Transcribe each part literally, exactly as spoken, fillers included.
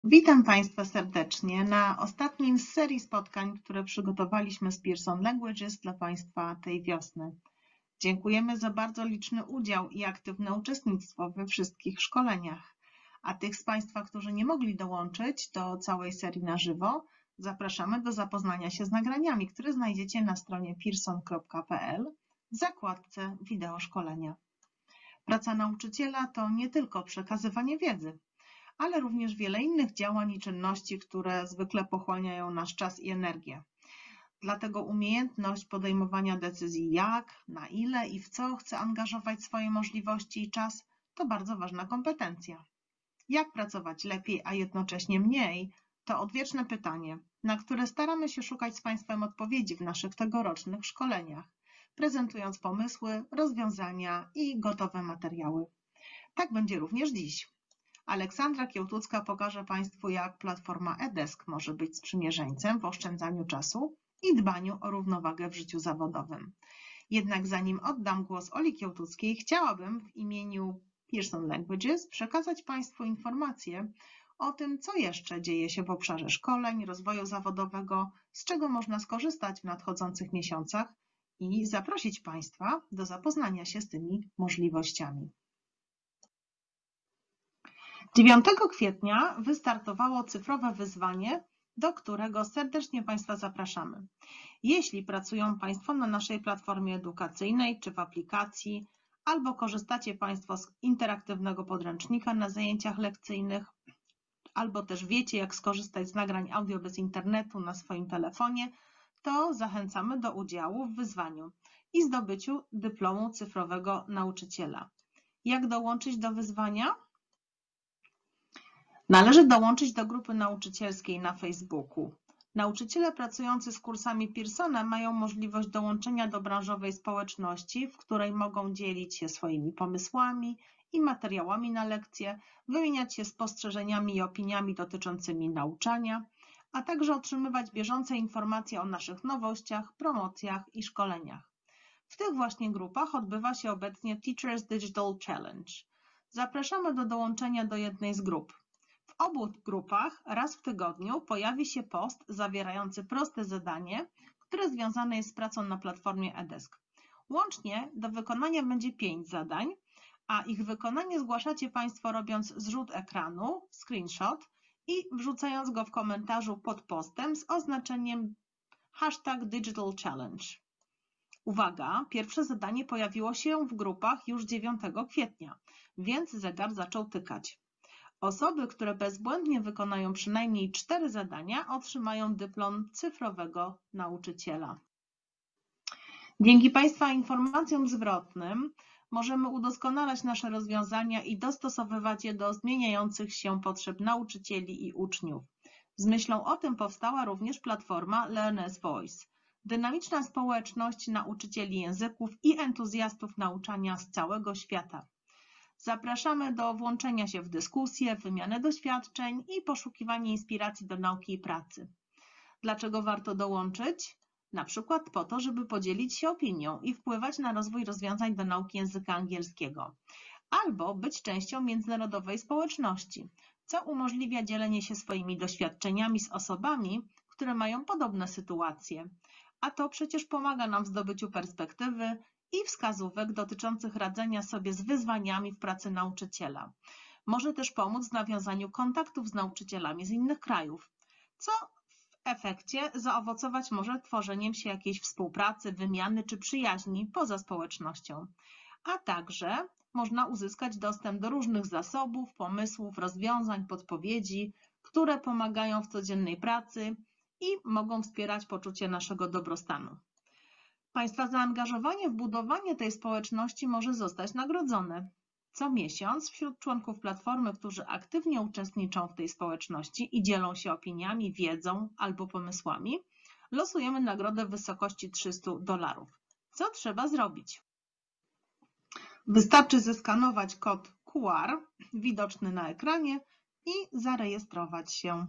Witam Państwa serdecznie na ostatnim z serii spotkań, które przygotowaliśmy z Pearson Languages dla Państwa tej wiosny. Dziękujemy za bardzo liczny udział i aktywne uczestnictwo we wszystkich szkoleniach. A tych z Państwa, którzy nie mogli dołączyć do całej serii na żywo, zapraszamy do zapoznania się z nagraniami, które znajdziecie na stronie pearson kropka p l w zakładce Wideo szkolenia. Praca nauczyciela to nie tylko przekazywanie wiedzy, ale również wiele innych działań i czynności, które zwykle pochłaniają nasz czas i energię. Dlatego umiejętność podejmowania decyzji jak, na ile i w co chcę angażować swoje możliwości i czas to bardzo ważna kompetencja. Jak pracować lepiej, a jednocześnie mniej, to odwieczne pytanie, na które staramy się szukać z Państwem odpowiedzi w naszych tegorocznych szkoleniach, prezentując pomysły, rozwiązania i gotowe materiały. Tak będzie również dziś. Aleksandra Kiełtucka pokaże Państwu, jak platforma eDesk może być sprzymierzeńcem w oszczędzaniu czasu i dbaniu o równowagę w życiu zawodowym. Jednak zanim oddam głos Oli Kiełtuckiej, chciałabym w imieniu Pearson Languages przekazać Państwu informacje o tym, co jeszcze dzieje się w obszarze szkoleń, rozwoju zawodowego, z czego można skorzystać w nadchodzących miesiącach i zaprosić Państwa do zapoznania się z tymi możliwościami. dziewiątego kwietnia wystartowało cyfrowe wyzwanie, do którego serdecznie Państwa zapraszamy. Jeśli pracują Państwo na naszej platformie edukacyjnej czy w aplikacji, albo korzystacie Państwo z interaktywnego podręcznika na zajęciach lekcyjnych, albo też wiecie, jak skorzystać z nagrań audio bez internetu na swoim telefonie, to zachęcamy do udziału w wyzwaniu i zdobyciu dyplomu cyfrowego nauczyciela. Jak dołączyć do wyzwania? Należy dołączyć do grupy nauczycielskiej na Facebooku. Nauczyciele pracujący z kursami Pearsona mają możliwość dołączenia do branżowej społeczności, w której mogą dzielić się swoimi pomysłami i materiałami na lekcje, wymieniać się spostrzeżeniami i opiniami dotyczącymi nauczania, a także otrzymywać bieżące informacje o naszych nowościach, promocjach i szkoleniach. W tych właśnie grupach odbywa się obecnie Teachers Digital Challenge. Zapraszamy do dołączenia do jednej z grup. W obu grupach raz w tygodniu pojawi się post zawierający proste zadanie, które związane jest z pracą na platformie eDesk. Łącznie do wykonania będzie pięć zadań, a ich wykonanie zgłaszacie Państwo robiąc zrzut ekranu, screenshot i wrzucając go w komentarzu pod postem z oznaczeniem hashtag Digital Challenge. Uwaga, pierwsze zadanie pojawiło się w grupach już dziewiątego kwietnia, więc zegar zaczął tykać. Osoby, które bezbłędnie wykonają przynajmniej cztery zadania, otrzymają dyplom cyfrowego nauczyciela. Dzięki Państwa informacjom zwrotnym możemy udoskonalać nasze rozwiązania i dostosowywać je do zmieniających się potrzeb nauczycieli i uczniów. Z myślą o tym powstała również platforma Learner's Voice, dynamiczna społeczność nauczycieli języków i entuzjastów nauczania z całego świata. Zapraszamy do włączenia się w dyskusję, wymianę doświadczeń i poszukiwanie inspiracji do nauki i pracy. Dlaczego warto dołączyć? Na przykład po to, żeby podzielić się opinią i wpływać na rozwój rozwiązań do nauki języka angielskiego, albo być częścią międzynarodowej społeczności, co umożliwia dzielenie się swoimi doświadczeniami z osobami, które mają podobne sytuacje, a to przecież pomaga nam w zdobyciu perspektywy i wskazówek dotyczących radzenia sobie z wyzwaniami w pracy nauczyciela. Może też pomóc w nawiązaniu kontaktów z nauczycielami z innych krajów, co w efekcie zaowocować może tworzeniem się jakiejś współpracy, wymiany czy przyjaźni poza społecznością. A także można uzyskać dostęp do różnych zasobów, pomysłów, rozwiązań, podpowiedzi, które pomagają w codziennej pracy i mogą wspierać poczucie naszego dobrostanu. Państwa zaangażowanie w budowanie tej społeczności może zostać nagrodzone. Co miesiąc wśród członków platformy, którzy aktywnie uczestniczą w tej społeczności i dzielą się opiniami, wiedzą albo pomysłami, losujemy nagrodę w wysokości trzysta dolarów. Co trzeba zrobić? Wystarczy zeskanować kod Q R widoczny na ekranie i zarejestrować się.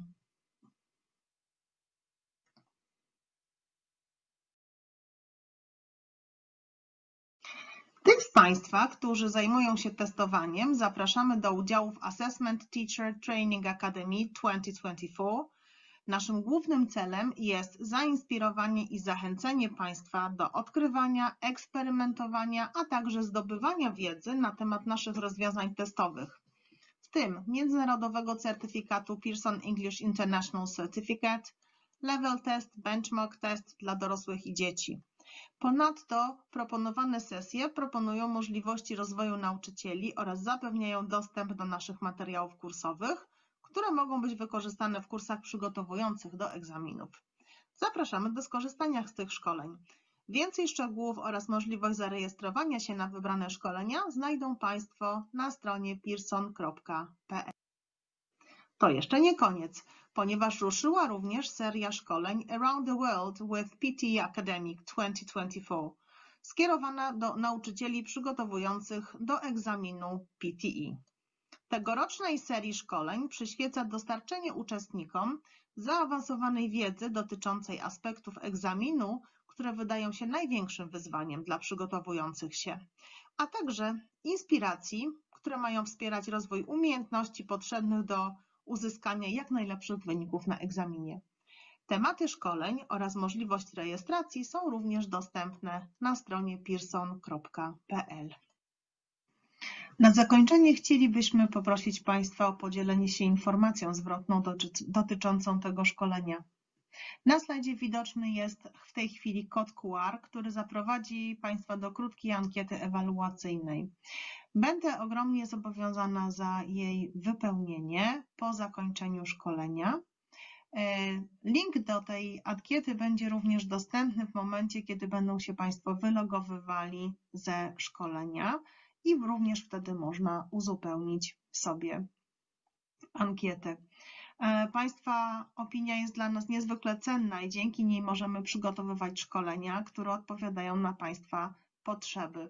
Tych z Państwa, którzy zajmują się testowaniem, zapraszamy do udziału w Assessment Teacher Training Academy dwa tysiące dwudziestym czwartym. Naszym głównym celem jest zainspirowanie i zachęcenie Państwa do odkrywania, eksperymentowania, a także zdobywania wiedzy na temat naszych rozwiązań testowych, w tym międzynarodowego certyfikatu Pearson English International Certificate, Level Test, Benchmark Test dla dorosłych i dzieci. Ponadto proponowane sesje proponują możliwości rozwoju nauczycieli oraz zapewniają dostęp do naszych materiałów kursowych, które mogą być wykorzystane w kursach przygotowujących do egzaminów. Zapraszamy do skorzystania z tych szkoleń. Więcej szczegółów oraz możliwość zarejestrowania się na wybrane szkolenia znajdą Państwo na stronie pearson kropka p l. To jeszcze nie koniec, ponieważ ruszyła również seria szkoleń Around the World with P T E Academic dwa tysiące dwudziesty czwarty, skierowana do nauczycieli przygotowujących do egzaminu P T E. Tegorocznej serii szkoleń przyświeca dostarczenie uczestnikom zaawansowanej wiedzy dotyczącej aspektów egzaminu, które wydają się największym wyzwaniem dla przygotowujących się, a także inspiracji, które mają wspierać rozwój umiejętności potrzebnych do uzyskania jak najlepszych wyników na egzaminie. Tematy szkoleń oraz możliwość rejestracji są również dostępne na stronie pearson kropka p l. Na zakończenie chcielibyśmy poprosić Państwa o podzielenie się informacją zwrotną dotyczącą tego szkolenia. Na slajdzie widoczny jest w tej chwili kod Q R, który zaprowadzi Państwa do krótkiej ankiety ewaluacyjnej. Będę ogromnie zobowiązana za jej wypełnienie po zakończeniu szkolenia. Link do tej ankiety będzie również dostępny w momencie, kiedy będą się Państwo wylogowywali ze szkolenia i również wtedy można uzupełnić sobie ankietę. Państwa opinia jest dla nas niezwykle cenna i dzięki niej możemy przygotowywać szkolenia, które odpowiadają na Państwa potrzeby.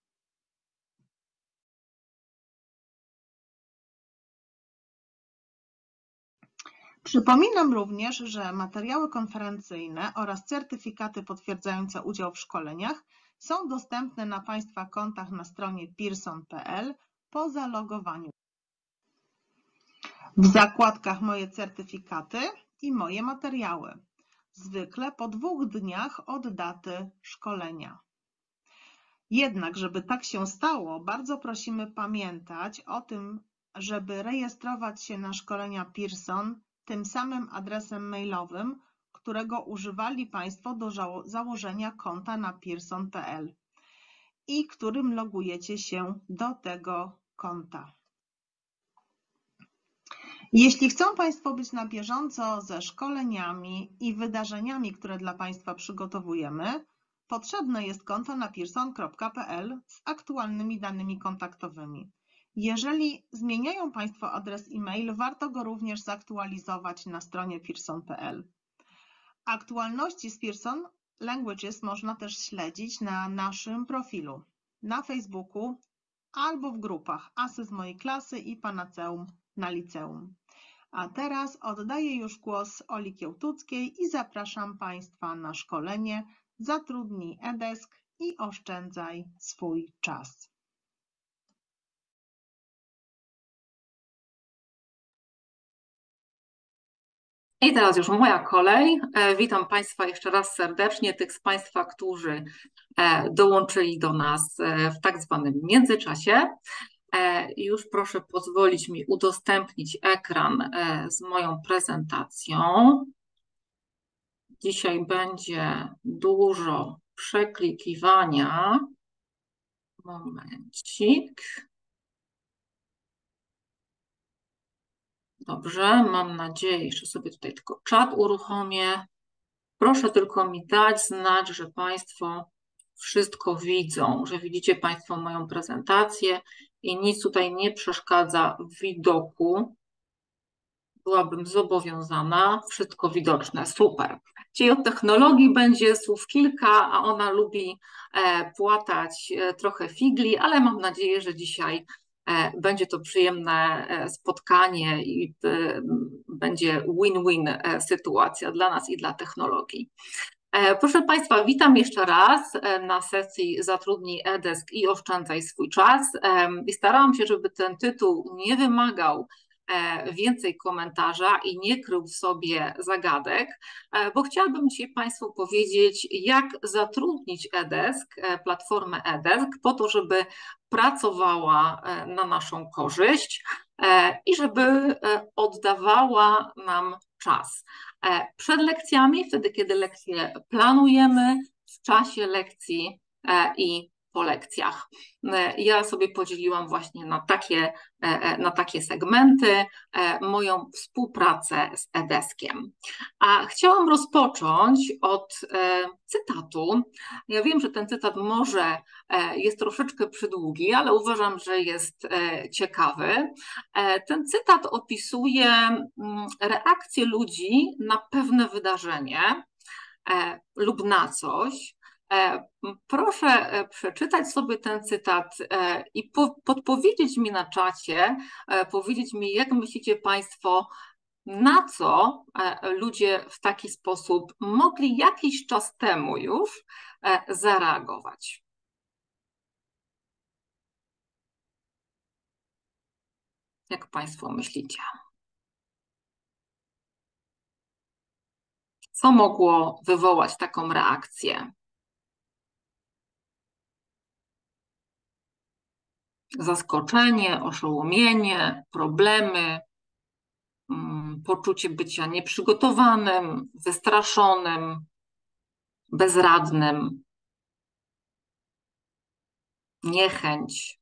Przypominam również, że materiały konferencyjne oraz certyfikaty potwierdzające udział w szkoleniach są dostępne na Państwa kontach na stronie pearson kropka p l po zalogowaniu. W zakładkach Moje certyfikaty i Moje materiały, zwykle po dwóch dniach od daty szkolenia. Jednak, żeby tak się stało, bardzo prosimy pamiętać o tym, żeby rejestrować się na szkolenia Pearson tym samym adresem mailowym, którego używali Państwo do założenia konta na pearson kropka p l i którym logujecie się do tego konta. Jeśli chcą Państwo być na bieżąco ze szkoleniami i wydarzeniami, które dla Państwa przygotowujemy, potrzebne jest konto na pearson kropka p l z aktualnymi danymi kontaktowymi. Jeżeli zmieniają Państwo adres e-mail, warto go również zaktualizować na stronie pearson kropka p l. Aktualności z Pearson Languages można też śledzić na naszym profilu na Facebooku albo w grupach Asy z mojej klasy i Panaceum na liceum. A teraz oddaję już głos Oli Kiełtuckiej i zapraszam Państwa na szkolenie Zatrudnij eDesk i oszczędzaj swój czas. I teraz już moja kolej. Witam Państwa jeszcze raz serdecznie, tych z Państwa, którzy dołączyli do nas w tak zwanym międzyczasie. Już proszę pozwolić mi udostępnić ekran z moją prezentacją. Dzisiaj będzie dużo przeklikiwania. Momencik. Dobrze, mam nadzieję, że sobie tutaj tylko czat uruchomię. Proszę tylko mi dać znać, że Państwo wszystko widzą, że widzicie Państwo moją prezentację i nic tutaj nie przeszkadza w widoku. Byłabym zobowiązana, wszystko widoczne, super. Czyli od technologii będzie słów kilka, a ona lubi płatać trochę figli, ale mam nadzieję, że dzisiaj będzie to przyjemne spotkanie i będzie win-win sytuacja dla nas i dla technologii. Proszę Państwa, witam jeszcze raz na sesji Zatrudnij eDesk i oszczędzaj swój czas. I starałam się, żeby ten tytuł nie wymagał więcej komentarza i nie krył w sobie zagadek, bo chciałabym dzisiaj Państwu powiedzieć, jak zatrudnić eDesk, platformę eDesk, po to, żeby pracowała na naszą korzyść i żeby oddawała nam czas. Przed lekcjami, wtedy kiedy lekcje planujemy, w czasie lekcji i po lekcjach. Ja sobie podzieliłam właśnie na takie, na takie segmenty moją współpracę z eDeskiem. A chciałam rozpocząć od cytatu. Ja wiem, że ten cytat może jest troszeczkę przydługi, ale uważam, że jest ciekawy. Ten cytat opisuje reakcję ludzi na pewne wydarzenie lub na coś. Proszę przeczytać sobie ten cytat i podpowiedzieć mi na czacie, powiedzieć mi, jak myślicie Państwo, na co ludzie w taki sposób mogli jakiś czas temu już zareagować. Jak Państwo myślicie? Co mogło wywołać taką reakcję? Zaskoczenie, oszołomienie, problemy, poczucie bycia nieprzygotowanym, wystraszonym, bezradnym, niechęć.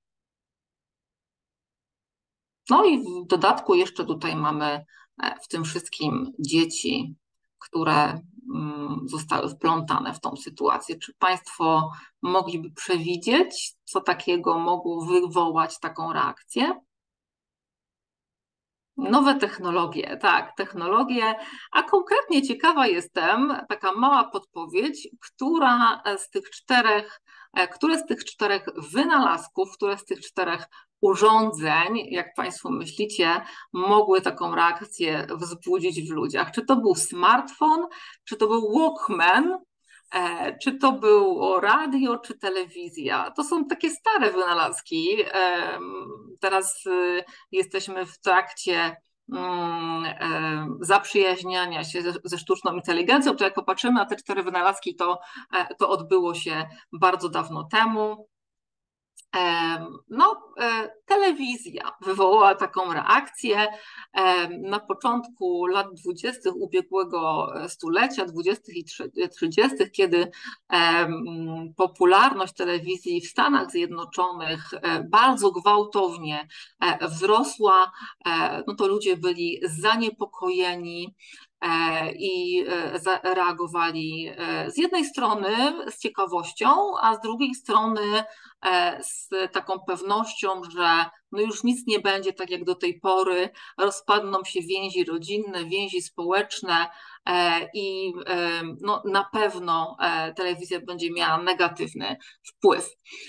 No i w dodatku jeszcze tutaj mamy w tym wszystkim dzieci, które zostały wplątane w tą sytuację. Czy Państwo mogliby przewidzieć, co takiego mogło wywołać taką reakcję? Nowe technologie, tak, technologie, a konkretnie ciekawa jestem, taka mała podpowiedź, która z tych czterech, które z tych czterech wynalazków, które z tych czterech urządzeń, jak Państwo myślicie, mogły taką reakcję wzbudzić w ludziach? Czy to był smartfon, czy to był Walkman, czy to było radio, czy telewizja? To są takie stare wynalazki. Teraz jesteśmy w trakcie zaprzyjaźniania się ze sztuczną inteligencją, to jak popatrzymy na te cztery wynalazki, to, to odbyło się bardzo dawno temu. No, telewizja wywołała taką reakcję. Na początku lat dwudziestych ubiegłego stulecia, dwudziestych i trzydziestych, kiedy popularność telewizji w Stanach Zjednoczonych bardzo gwałtownie wzrosła, no to ludzie byli zaniepokojeni i zareagowali z jednej strony z ciekawością, a z drugiej strony z taką pewnością, że no już nic nie będzie tak jak do tej pory, rozpadną się więzi rodzinne, więzi społeczne i no na pewno telewizja będzie miała negatywny wpływ.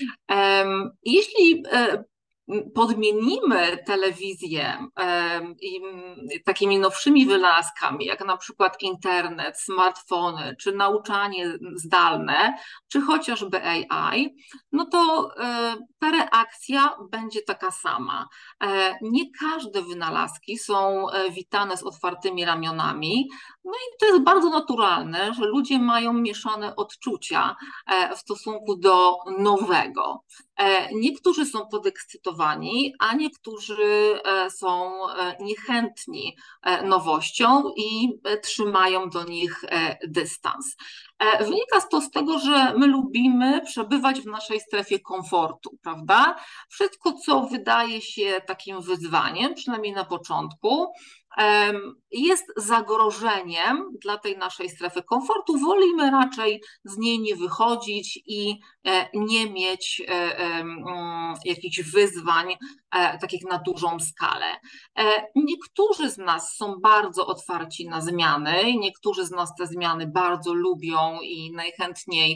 Jeśli podmienimy telewizję takimi nowszymi wynalazkami, jak na przykład internet, smartfony, czy nauczanie zdalne, czy chociażby A I, no to ta reakcja będzie taka sama. Nie każde wynalazki są witane z otwartymi ramionami, no i to jest bardzo naturalne, że ludzie mają mieszane odczucia w stosunku do nowego. Niektórzy są podekscytowani, a niektórzy są niechętni nowością i trzymają do nich dystans. Wynika to z tego, że my lubimy przebywać w naszej strefie komfortu, prawda? Wszystko, co wydaje się takim wyzwaniem, przynajmniej na początku, jest zagrożeniem dla tej naszej strefy komfortu. Wolimy raczej z niej nie wychodzić i nie mieć jakichś wyzwań takich na dużą skalę. Niektórzy z nas są bardzo otwarci na zmiany, niektórzy z nas te zmiany bardzo lubią i najchętniej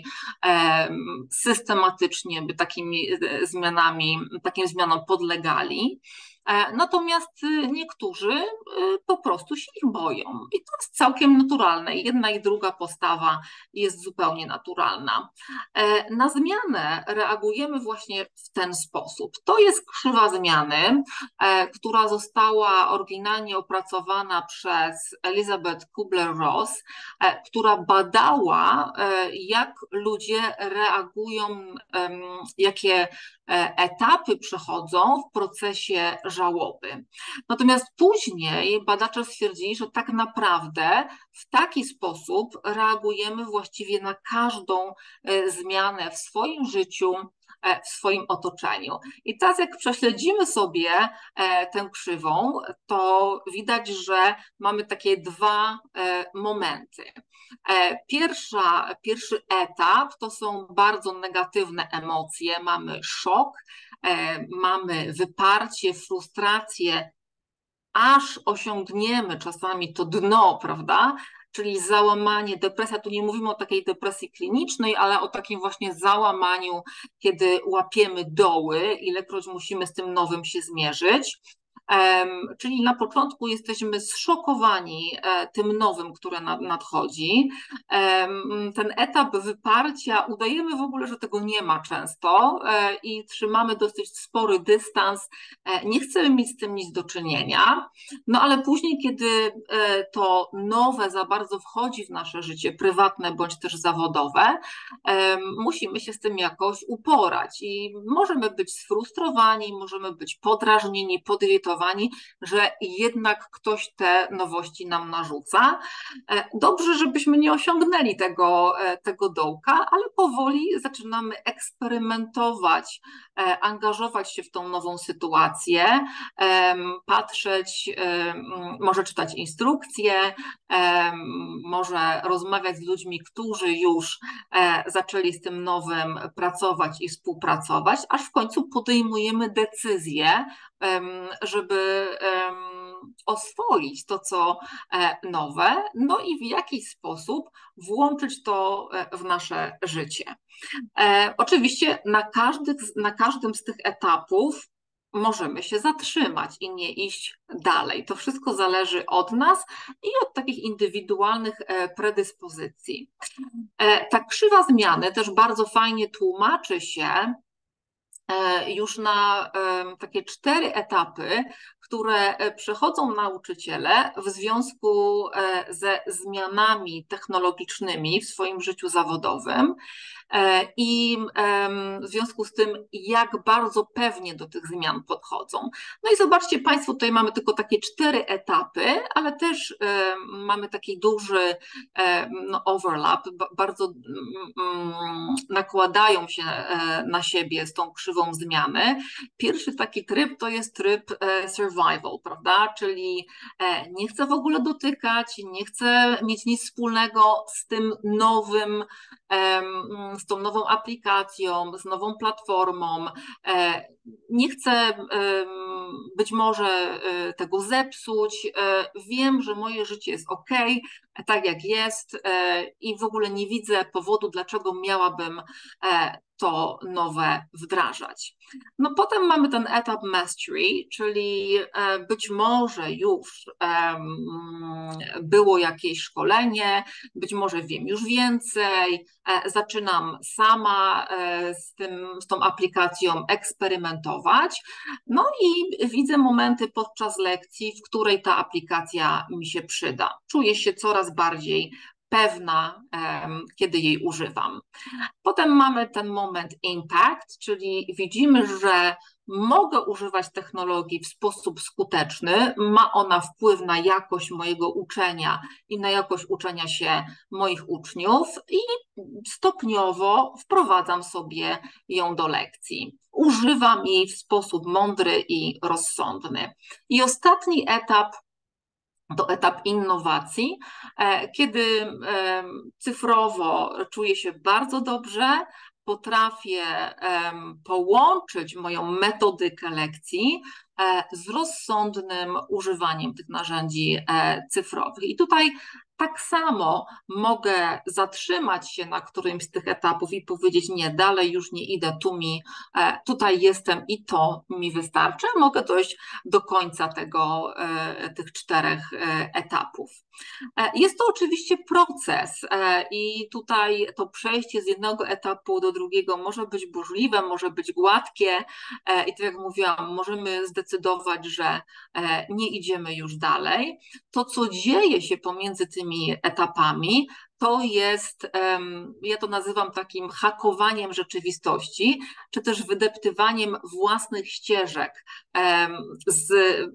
systematycznie by takimi zmianami, takim zmianom podlegali. Natomiast niektórzy po prostu się ich boją i to jest całkiem naturalne. Jedna i druga postawa jest zupełnie naturalna. Na zmianę reagujemy właśnie w ten sposób. To jest krzywa zmiany, która została oryginalnie opracowana przez Elizabeth Kubler-Ross, która badała, jak ludzie reagują, jakie etapy przechodzą w procesie żałoby. Natomiast później badacze stwierdzili, że tak naprawdę w taki sposób reagujemy właściwie na każdą zmianę w swoim życiu, w swoim otoczeniu. I teraz jak prześledzimy sobie tę krzywą, to widać, że mamy takie dwa momenty. Pierwsza, pierwszy etap to są bardzo negatywne emocje. Mamy szok, mamy wyparcie, frustrację, aż osiągniemy czasami to dno, prawda? Czyli załamanie, depresja, tu nie mówimy o takiej depresji klinicznej, ale o takim właśnie załamaniu, kiedy łapiemy doły, ilekroć musimy z tym nowym się zmierzyć. Czyli na początku jesteśmy zszokowani tym nowym, które nadchodzi. Ten etap wyparcia, udajemy w ogóle, że tego nie ma często i trzymamy dosyć spory dystans, nie chcemy mieć z tym nic do czynienia, no ale później, kiedy to nowe za bardzo wchodzi w nasze życie prywatne bądź też zawodowe, musimy się z tym jakoś uporać i możemy być sfrustrowani, możemy być podrażnieni, podirytowani, że jednak ktoś te nowości nam narzuca. Dobrze, żebyśmy nie osiągnęli tego, tego dołka, ale powoli zaczynamy eksperymentować, angażować się w tą nową sytuację, patrzeć, może czytać instrukcje, może rozmawiać z ludźmi, którzy już zaczęli z tym nowym pracować i współpracować, aż w końcu podejmujemy decyzję, żeby oswoić to, co nowe, no i w jakiś sposób włączyć to w nasze życie. Oczywiście na, każdy, na każdym z tych etapów możemy się zatrzymać i nie iść dalej. To wszystko zależy od nas i od takich indywidualnych predyspozycji. Ta krzywa zmiany też bardzo fajnie tłumaczy się już na takie cztery etapy, które przechodzą nauczyciele w związku ze zmianami technologicznymi w swoim życiu zawodowym i w związku z tym, jak bardzo pewnie do tych zmian podchodzą. No i zobaczcie Państwo, tutaj mamy tylko takie cztery etapy, ale też mamy taki duży no, overlap, bardzo nakładają się na siebie z tą krzywą zmiany. Pierwszy taki tryb to jest tryb survival, prawda? Czyli nie chcę w ogóle dotykać, nie chcę mieć nic wspólnego z tym nowym, z tą nową aplikacją, z nową platformą. Nie chcę być może tego zepsuć. Wiem, że moje życie jest ok, tak jak jest i w ogóle nie widzę powodu, dlaczego miałabym to nowe wdrażać. No potem mamy ten etap mastery, czyli być może już było jakieś szkolenie, być może wiem już więcej, zaczynam sama z, tym, z tą aplikacją eksperymentować, no i widzę momenty podczas lekcji, w której ta aplikacja mi się przyda. Czuję się coraz bardziej pewna, kiedy jej używam. Potem mamy ten moment impact, czyli widzimy, że mogę używać technologii w sposób skuteczny, ma ona wpływ na jakość mojego uczenia i na jakość uczenia się moich uczniów i stopniowo wprowadzam sobie ją do lekcji. Używam jej w sposób mądry i rozsądny. I ostatni etap to etap innowacji, kiedy cyfrowo czuję się bardzo dobrze, potrafię połączyć moją metodykę lekcji z rozsądnym używaniem tych narzędzi cyfrowych. I tutaj tak samo mogę zatrzymać się na którymś z tych etapów i powiedzieć: nie, dalej już nie idę, tu mi, tutaj jestem i to mi wystarczy. Mogę dojść do końca tego, tych czterech etapów. Jest to oczywiście proces i tutaj to przejście z jednego etapu do drugiego może być burzliwe, może być gładkie i tak jak mówiłam, możemy zdecydować, że nie idziemy już dalej. To, co dzieje się pomiędzy tymi etapami, to jest, ja to nazywam takim hakowaniem rzeczywistości, czy też wydeptywaniem własnych ścieżek z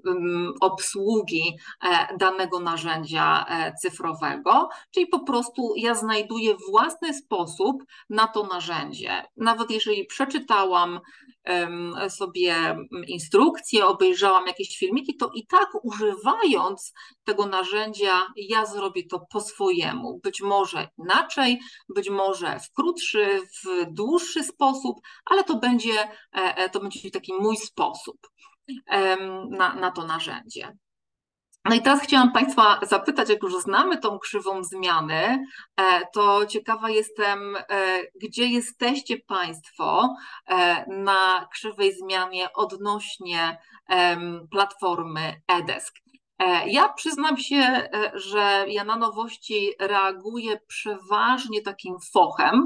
obsługi danego narzędzia cyfrowego, czyli po prostu ja znajduję własny sposób na to narzędzie. Nawet jeżeli przeczytałam sobie instrukcje, obejrzałam jakieś filmiki, to i tak używając tego narzędzia ja zrobię to po swojemu. Być może inaczej, być może w krótszy, w dłuższy sposób, ale to będzie, to będzie taki mój sposób na, na to narzędzie. No i teraz chciałam Państwa zapytać, jak już znamy tą krzywą zmiany, to ciekawa jestem, gdzie jesteście Państwo na krzywej zmianie odnośnie platformy eDesk. Ja przyznam się, że ja na nowości reaguję przeważnie takim fochem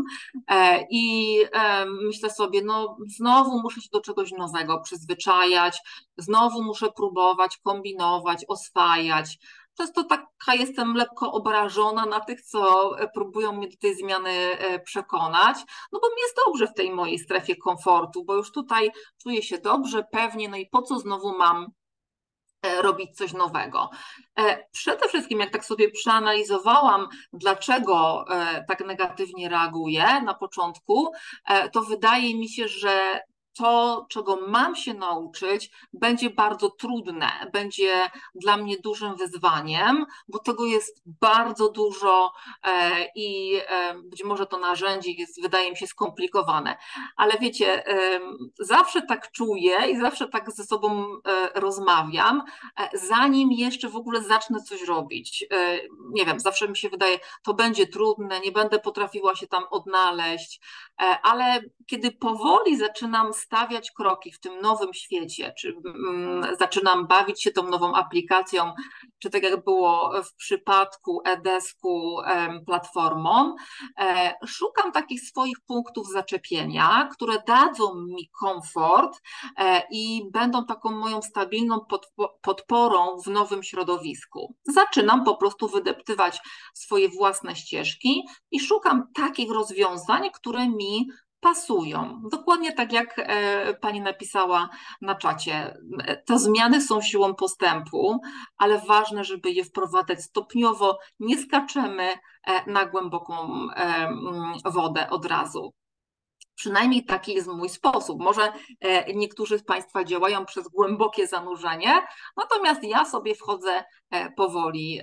i myślę sobie, no znowu muszę się do czegoś nowego przyzwyczajać, znowu muszę próbować, kombinować, oswajać. Często taka jestem lekko obrażona na tych, co próbują mnie do tej zmiany przekonać, no bo mi jest dobrze w tej mojej strefie komfortu, bo już tutaj czuję się dobrze, pewnie, no i po co znowu mam robić coś nowego. Przede wszystkim, jak tak sobie przeanalizowałam, dlaczego tak negatywnie reaguję na początku, to wydaje mi się, że to, czego mam się nauczyć, będzie bardzo trudne, będzie dla mnie dużym wyzwaniem, bo tego jest bardzo dużo i być może to narzędzie jest, wydaje mi się, skomplikowane. Ale wiecie, zawsze tak czuję i zawsze tak ze sobą rozmawiam, zanim jeszcze w ogóle zacznę coś robić. Nie wiem, zawsze mi się wydaje, to będzie trudne, nie będę potrafiła się tam odnaleźć, ale kiedy powoli zaczynam stawiać kroki w tym nowym świecie, czy zaczynam bawić się tą nową aplikacją, czy tak jak było w przypadku eDesku platformą, szukam takich swoich punktów zaczepienia, które dadzą mi komfort i będą taką moją stabilną podporą w nowym środowisku. Zaczynam po prostu wydeptywać swoje własne ścieżki i szukam takich rozwiązań, które mi pasują. Dokładnie tak jak pani napisała na czacie. Te zmiany są siłą postępu, ale ważne, żeby je wprowadzać stopniowo. Nie skaczemy na głęboką wodę od razu. Przynajmniej taki jest mój sposób. Może niektórzy z Państwa działają przez głębokie zanurzenie, natomiast ja sobie wchodzę powoli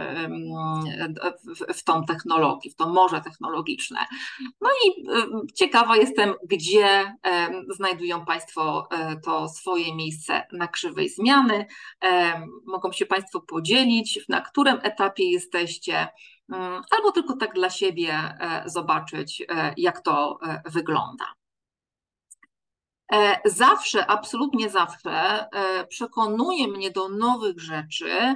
w tą technologię, w to morze technologiczne. No i ciekawa jestem, gdzie znajdują Państwo to swoje miejsce na krzywej zmiany. Mogą się Państwo podzielić, na którym etapie jesteście, albo tylko tak dla siebie zobaczyć, jak to wygląda. Zawsze, absolutnie zawsze przekonuje mnie do nowych rzeczy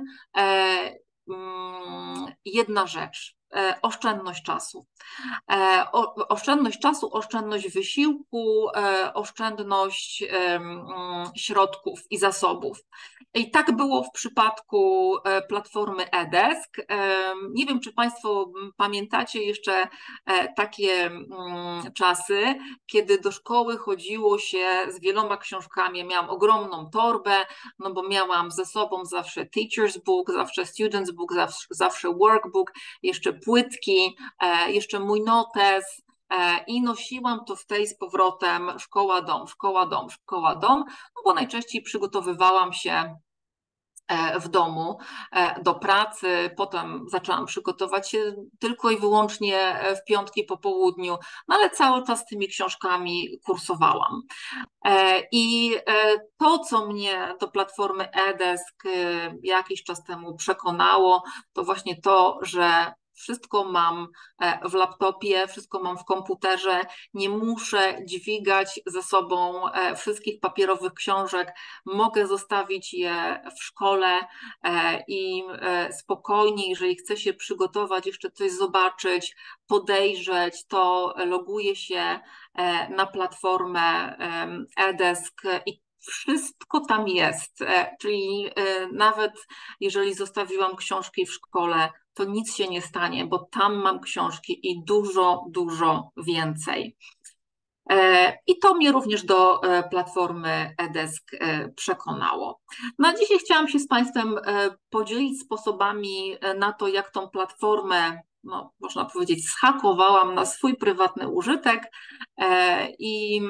jedna rzecz. Oszczędność czasu. Oszczędność czasu, oszczędność wysiłku, oszczędność środków i zasobów. I tak było w przypadku platformy eDesk. Nie wiem, czy Państwo pamiętacie jeszcze takie czasy, kiedy do szkoły chodziło się z wieloma książkami. Miałam ogromną torbę, no bo miałam ze sobą zawsze teacher's book, zawsze student's book, zawsze, zawsze workbook, jeszcze płytki, jeszcze mój notes i nosiłam to w tej z powrotem szkoła, dom, szkoła, dom, szkoła, dom, no bo najczęściej przygotowywałam się w domu do pracy, potem zaczęłam przygotować się tylko i wyłącznie w piątki po południu, no ale cały czas z tymi książkami kursowałam. I to, co mnie do platformy eDesk jakiś czas temu przekonało, to właśnie to, że wszystko mam w laptopie, wszystko mam w komputerze, nie muszę dźwigać ze sobą wszystkich papierowych książek, mogę zostawić je w szkole i spokojnie, jeżeli chcę się przygotować, jeszcze coś zobaczyć, podejrzeć, to loguję się na platformę eDesk i wszystko tam jest, czyli nawet jeżeli zostawiłam książki w szkole, to nic się nie stanie, bo tam mam książki i dużo, dużo więcej. I to mnie również do platformy eDesk przekonało. Na dzisiaj chciałam się z Państwem podzielić sposobami na to, jak tą platformę, no, można powiedzieć, zhakowałam na swój prywatny użytek i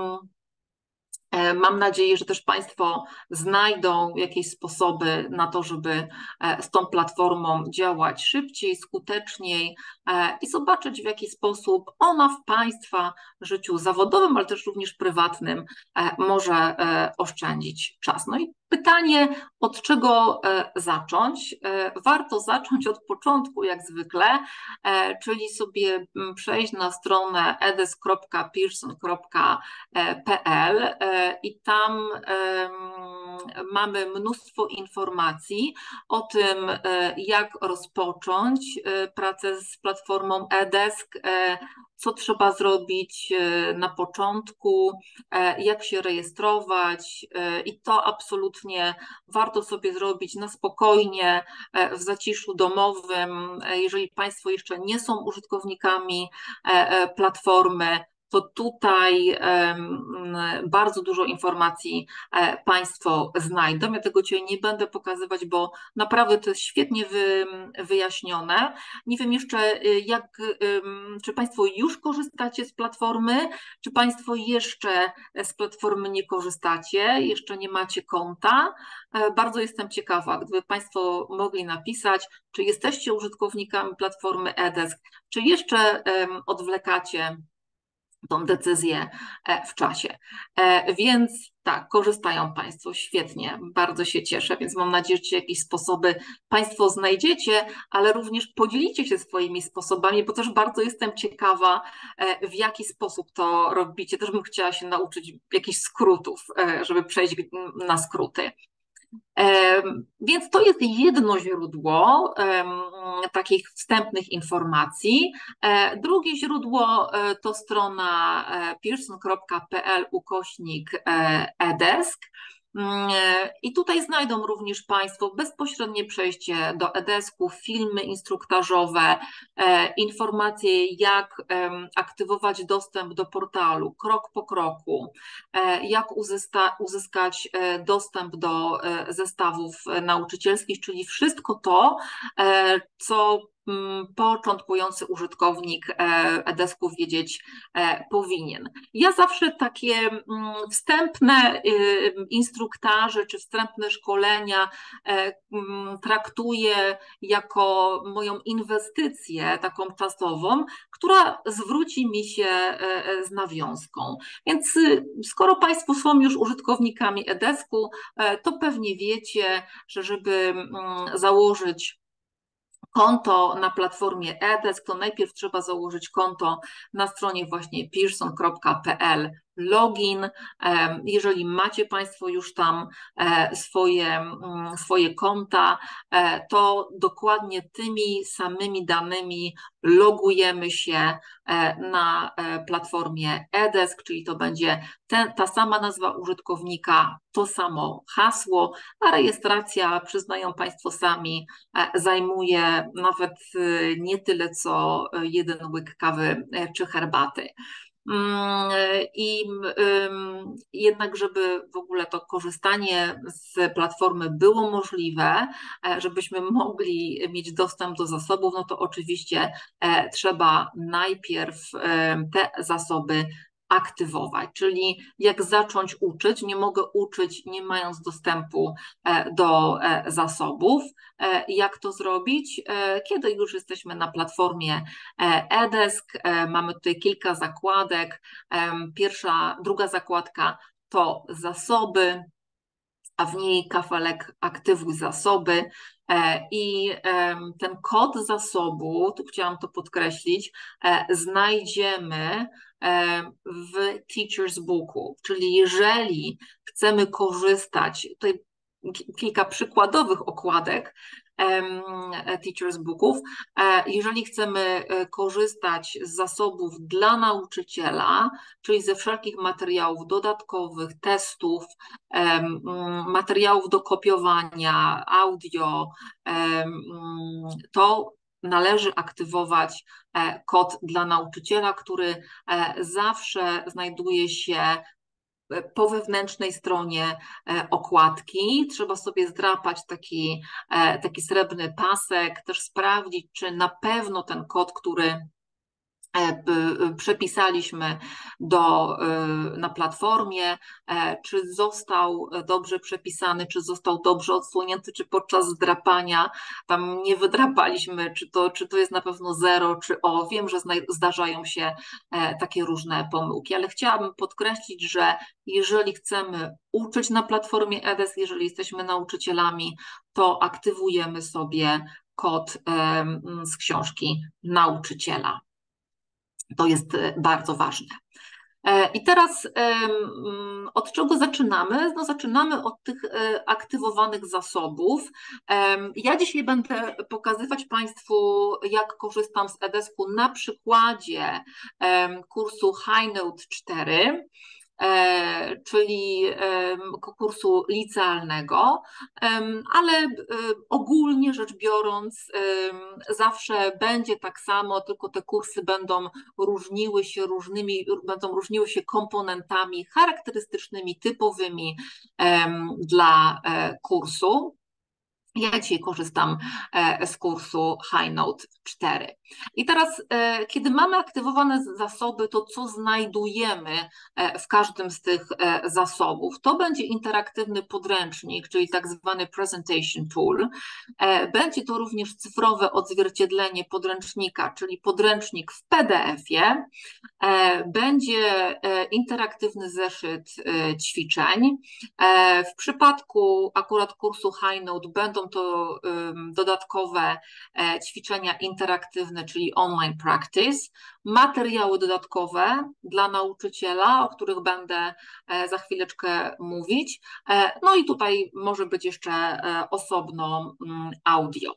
mam nadzieję, że też Państwo znajdą jakieś sposoby na to, żeby z tą platformą działać szybciej, skuteczniej i zobaczyć, w jaki sposób ona w Państwa życiu zawodowym, ale też również prywatnym może oszczędzić czas. No i pytanie, od czego zacząć? Warto zacząć od początku, jak zwykle, czyli sobie przejść na stronę edesk kropka pearson kropka p l i tam mamy mnóstwo informacji o tym, jak rozpocząć pracę z platformą eDesk, co trzeba zrobić na początku, jak się rejestrować i to absolutnie warto sobie zrobić na spokojnie, w zaciszu domowym. Jeżeli Państwo jeszcze nie są użytkownikami platformy, to tutaj bardzo dużo informacji Państwo znajdą. Ja tego dzisiaj nie będę pokazywać, bo naprawdę to jest świetnie wyjaśnione. Nie wiem jeszcze, jak, czy Państwo już korzystacie z platformy, czy Państwo jeszcze z platformy nie korzystacie, jeszcze nie macie konta. Bardzo jestem ciekawa, gdyby Państwo mogli napisać, czy jesteście użytkownikami platformy eDesk, czy jeszcze odwlekacie tą decyzję w czasie. Więc tak, korzystają Państwo, świetnie, bardzo się cieszę, więc mam nadzieję, że jakieś sposoby Państwo znajdziecie, ale również podzielicie się swoimi sposobami, bo też bardzo jestem ciekawa, w jaki sposób to robicie. Też bym chciała się nauczyć jakichś skrótów, żeby przejść na skróty. Więc to jest jedno źródło takich wstępnych informacji. Drugie źródło to strona pearson kropka p l ukośnik eDesk. I tutaj znajdą również Państwo bezpośrednie przejście do eDesku, filmy instruktażowe, informacje, jak aktywować dostęp do portalu krok po kroku, jak uzyska, uzyskać dostęp do zestawów nauczycielskich, czyli wszystko to, co początkujący użytkownik eDesku wiedzieć powinien. Ja zawsze takie wstępne instruktaże czy wstępne szkolenia traktuję jako moją inwestycję taką czasową, która zwróci mi się z nawiązką. Więc skoro Państwo są już użytkownikami eDesku, to pewnie wiecie, że żeby założyć konto na platformie eDesk, to najpierw trzeba założyć konto na stronie właśnie pearson kropka p l login. Jeżeli macie Państwo już tam swoje, swoje konta, to dokładnie tymi samymi danymi logujemy się na platformie eDesk, czyli to będzie ten, ta sama nazwa użytkownika, to samo hasło, a rejestracja, przyznają Państwo sami, zajmuje nawet nie tyle co jeden łyk kawy czy herbaty. I jednak, żeby w ogóle to korzystanie z platformy było możliwe, żebyśmy mogli mieć dostęp do zasobów, no to oczywiście trzeba najpierw te zasoby aktywować, czyli jak zacząć uczyć. Nie mogę uczyć, nie mając dostępu do zasobów. Jak to zrobić? Kiedy już jesteśmy na platformie eDesk, mamy tutaj kilka zakładek. Pierwsza, druga zakładka to zasoby, a w niej kafelek aktywuj zasoby i ten kod zasobu, tu chciałam to podkreślić, znajdziemy w Teacher's Booku, czyli jeżeli chcemy korzystać, tutaj kilka przykładowych okładek Teacher's Booków, jeżeli chcemy korzystać z zasobów dla nauczyciela, czyli ze wszelkich materiałów dodatkowych, testów, materiałów do kopiowania, audio, to należy aktywować kod dla nauczyciela, który zawsze znajduje się po wewnętrznej stronie okładki. Trzeba sobie zdrapać taki, taki srebrny pasek, też sprawdzić, czy na pewno ten kod, który przepisaliśmy do, na platformie, czy został dobrze przepisany, czy został dobrze odsłonięty, czy podczas zdrapania tam nie wydrapaliśmy, czy to, czy to jest na pewno zero, czy o. Wiem, że zdarzają się takie różne pomyłki, ale chciałabym podkreślić, że jeżeli chcemy uczyć na platformie eDesk, jeżeli jesteśmy nauczycielami, to aktywujemy sobie kod z książki nauczyciela. To jest bardzo ważne. I teraz od czego zaczynamy? No zaczynamy od tych aktywowanych zasobów. Ja dzisiaj będę pokazywać Państwu, jak korzystam z eDesku na przykładzie kursu HighNote cztery, czyli kursu licealnego, ale ogólnie rzecz biorąc zawsze będzie tak samo, tylko te kursy będą różniły się różnymi, będą różniły się komponentami charakterystycznymi, typowymi dla kursu. Ja dzisiaj korzystam z kursu HighNote cztery. I teraz, kiedy mamy aktywowane zasoby, to co znajdujemy w każdym z tych zasobów? To będzie interaktywny podręcznik, czyli tak zwany Presentation Tool. Będzie to również cyfrowe odzwierciedlenie podręcznika, czyli podręcznik w P D F-ie. Będzie interaktywny zeszyt ćwiczeń. W przypadku akurat kursu HighNote będą to dodatkowe ćwiczenia interaktywne, czyli online practice, materiały dodatkowe dla nauczyciela, o których będę za chwileczkę mówić. No i tutaj może być jeszcze osobno audio.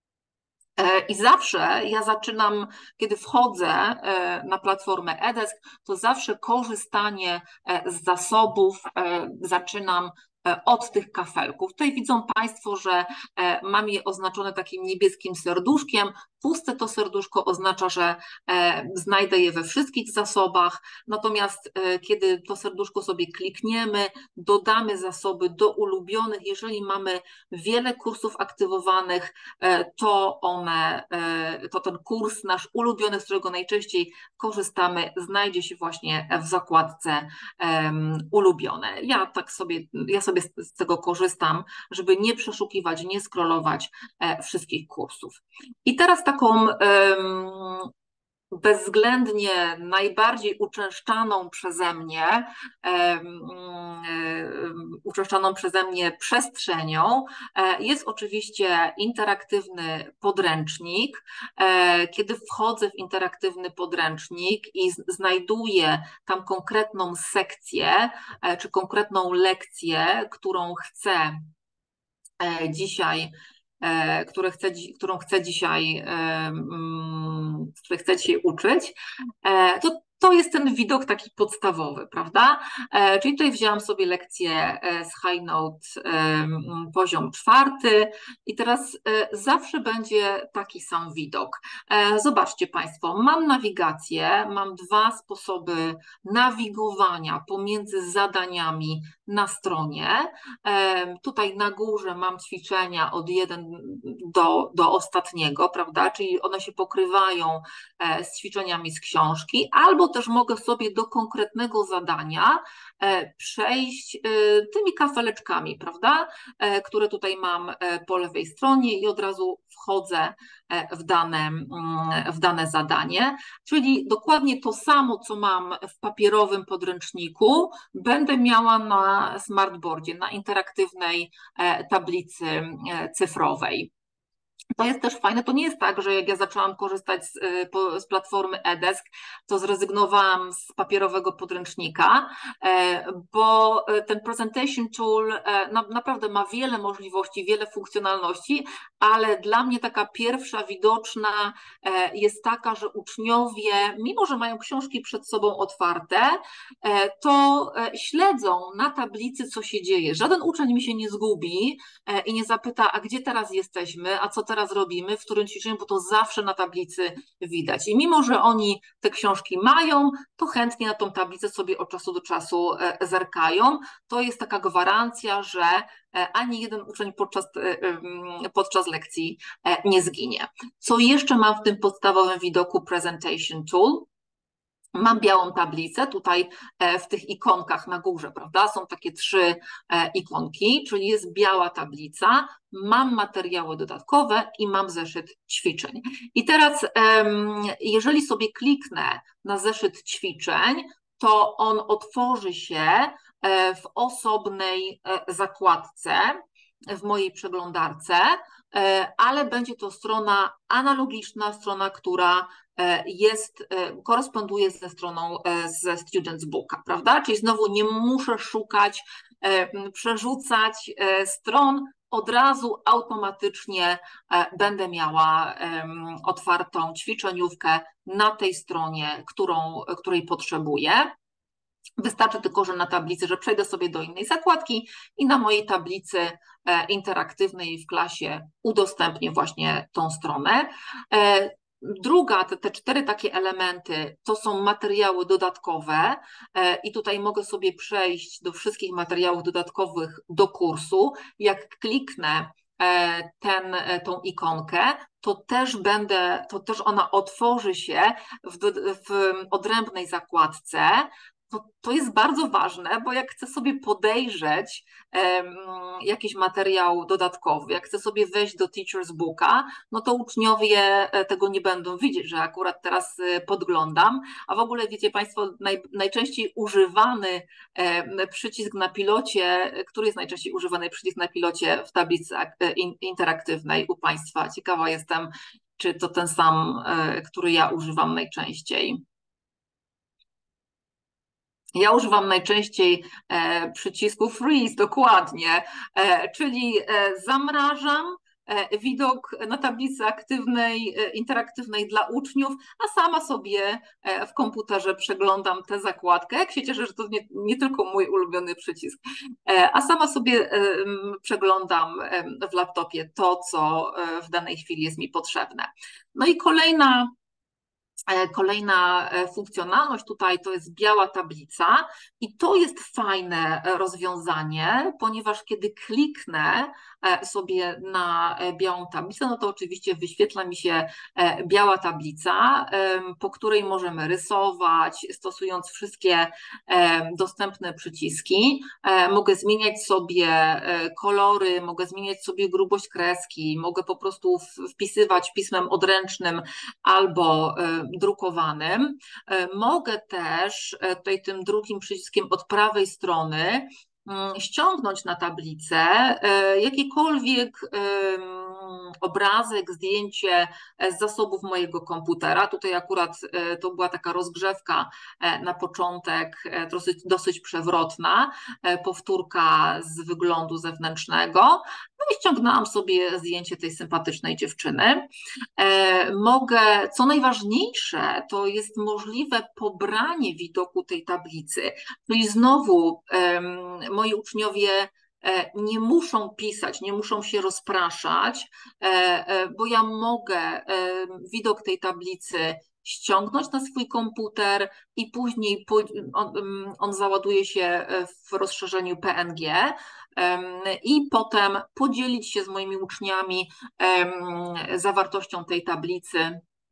I zawsze ja zaczynam, kiedy wchodzę na platformę eDesk, to zawsze korzystanie z zasobów zaczynam od tych kafelków. Tutaj widzą Państwo, że mam je oznaczone takim niebieskim serduszkiem. Puste to serduszko oznacza, że znajdę je we wszystkich zasobach, natomiast kiedy to serduszko sobie klikniemy, dodamy zasoby do ulubionych. Jeżeli mamy wiele kursów aktywowanych, to one, to ten kurs nasz ulubiony, z którego najczęściej korzystamy, znajdzie się właśnie w zakładce ulubione. Ja tak sobie, ja sobie z tego korzystam, żeby nie przeszukiwać, nie scrollować wszystkich kursów. I teraz taką bezwzględnie najbardziej uczęszczaną przeze mnie, uczęszczaną przeze mnie przestrzenią jest oczywiście interaktywny podręcznik. Kiedy wchodzę w interaktywny podręcznik i znajduję tam konkretną sekcję czy konkretną lekcję, którą chcę dzisiaj które chcę, którą chcę dzisiaj, z której chcę dzisiaj uczyć, to to jest ten widok taki podstawowy, prawda? Czyli tutaj wzięłam sobie lekcję z HighNote poziom czwarty i teraz zawsze będzie taki sam widok. Zobaczcie Państwo, mam nawigację, mam dwa sposoby nawigowania pomiędzy zadaniami na stronie. Tutaj na górze mam ćwiczenia od jeden do, do ostatniego, prawda? Czyli one się pokrywają z ćwiczeniami z książki, albo też mogę sobie do konkretnego zadania przejść tymi kafeleczkami, prawda, które tutaj mam po lewej stronie i od razu wchodzę w dane, w dane zadanie, czyli dokładnie to samo, co mam w papierowym podręczniku, będę miała na smartboardzie, na interaktywnej tablicy cyfrowej. To jest też fajne, to nie jest tak, że jak ja zaczęłam korzystać z, z platformy eDesk, to zrezygnowałam z papierowego podręcznika, bo ten Presentation Tool naprawdę ma wiele możliwości, wiele funkcjonalności, ale dla mnie taka pierwsza widoczna jest taka, że uczniowie, mimo że mają książki przed sobą otwarte, to śledzą na tablicy, co się dzieje. Żaden uczeń mi się nie zgubi i nie zapyta, a gdzie teraz jesteśmy, a co teraz robimy, w którym ćwiczeniu, bo to zawsze na tablicy widać. I mimo że oni te książki mają, to chętnie na tą tablicę sobie od czasu do czasu zerkają. To jest taka gwarancja, że ani jeden uczeń podczas, podczas lekcji nie zginie. Co jeszcze mam w tym podstawowym widoku Presentation Tool? Mam białą tablicę, tutaj w tych ikonkach na górze, prawda, są takie trzy ikonki, czyli jest biała tablica, mam materiały dodatkowe i mam zeszyt ćwiczeń. I teraz jeżeli sobie kliknę na zeszyt ćwiczeń, to on otworzy się w osobnej zakładce w mojej przeglądarce, ale będzie to strona analogiczna, strona, która jest, koresponduje ze stroną ze Students Booka, prawda? Czyli znowu nie muszę szukać, przerzucać stron, od razu automatycznie będę miała otwartą ćwiczeniówkę na tej stronie, którą, której potrzebuję. Wystarczy tylko, że na tablicy, że przejdę sobie do innej zakładki i na mojej tablicy interaktywnej w klasie udostępnię właśnie tą stronę. Druga, te, te cztery takie elementy to są materiały dodatkowe i tutaj mogę sobie przejść do wszystkich materiałów dodatkowych do kursu. Jak kliknę ten, tą ikonkę, to też będę, to też ona otworzy się w, w odrębnej zakładce. To, to jest bardzo ważne, bo jak chcę sobie podejrzeć um, jakiś materiał dodatkowy, jak chcę sobie wejść do Teacher's Booka, no to uczniowie tego nie będą widzieć, że akurat teraz podglądam, a w ogóle wiecie Państwo, naj, najczęściej używany um, przycisk na pilocie, który jest najczęściej używany przycisk na pilocie w tablicy in, interaktywnej u Państwa? Ciekawa jestem, czy to ten sam, który ja używam najczęściej. Ja używam najczęściej e, przycisku freeze, dokładnie, e, czyli e, zamrażam e, widok na tablicy aktywnej, e, interaktywnej dla uczniów, a sama sobie e, w komputerze przeglądam tę zakładkę. Jak się cieszę, że to nie, nie tylko mój ulubiony przycisk, e, a sama sobie e, przeglądam e, w laptopie to, co e, w danej chwili jest mi potrzebne. No i kolejna Kolejna funkcjonalność tutaj to jest biała tablica i to jest fajne rozwiązanie, ponieważ kiedy kliknę sobie na białą tablicę, no to oczywiście wyświetla mi się biała tablica, po której możemy rysować, stosując wszystkie dostępne przyciski. Mogę zmieniać sobie kolory, mogę zmieniać sobie grubość kreski, mogę po prostu wpisywać pismem odręcznym albo drukowanym. Mogę też tutaj tym drugim przyciskiem od prawej strony ściągnąć na tablicę jakikolwiek obrazek, zdjęcie z zasobów mojego komputera. Tutaj akurat to była taka rozgrzewka na początek, dosyć, dosyć przewrotna, powtórka z wyglądu zewnętrznego. No i ściągnęłam sobie zdjęcie tej sympatycznej dziewczyny. Mogę, co najważniejsze, to jest możliwe pobranie widoku tej tablicy, czyli znowu moi uczniowie nie muszą pisać, nie muszą się rozpraszać, bo ja mogę widok tej tablicy ściągnąć na swój komputer i później on, on załaduje się w rozszerzeniu P N G i potem podzielić się z moimi uczniami zawartością tej tablicy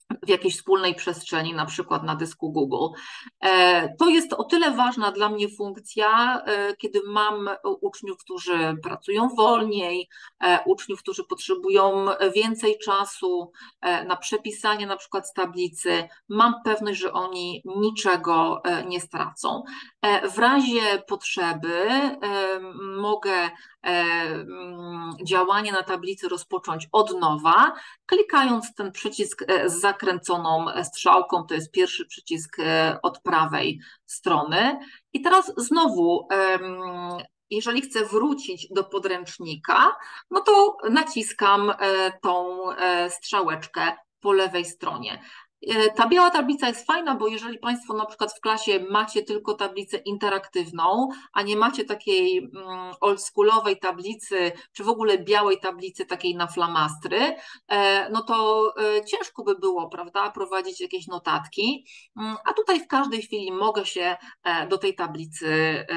w jakiejś wspólnej przestrzeni, na przykład na dysku Google. To jest o tyle ważna dla mnie funkcja, kiedy mam uczniów, którzy pracują wolniej, uczniów, którzy potrzebują więcej czasu na przepisanie na przykład z tablicy. Mam pewność, że oni niczego nie stracą. W razie potrzeby mogę działanie na tablicy rozpocząć od nowa, klikając ten przycisk z zakręconą strzałką, to jest pierwszy przycisk od prawej strony. I teraz znowu, jeżeli chcę wrócić do podręcznika, no to naciskam tą strzałeczkę po lewej stronie. Ta biała tablica jest fajna, bo jeżeli Państwo na przykład w klasie macie tylko tablicę interaktywną, a nie macie takiej oldschoolowej tablicy, czy w ogóle białej tablicy takiej na flamastry, no to ciężko by było, prawda, prowadzić jakieś notatki, a tutaj w każdej chwili mogę się do tej tablicy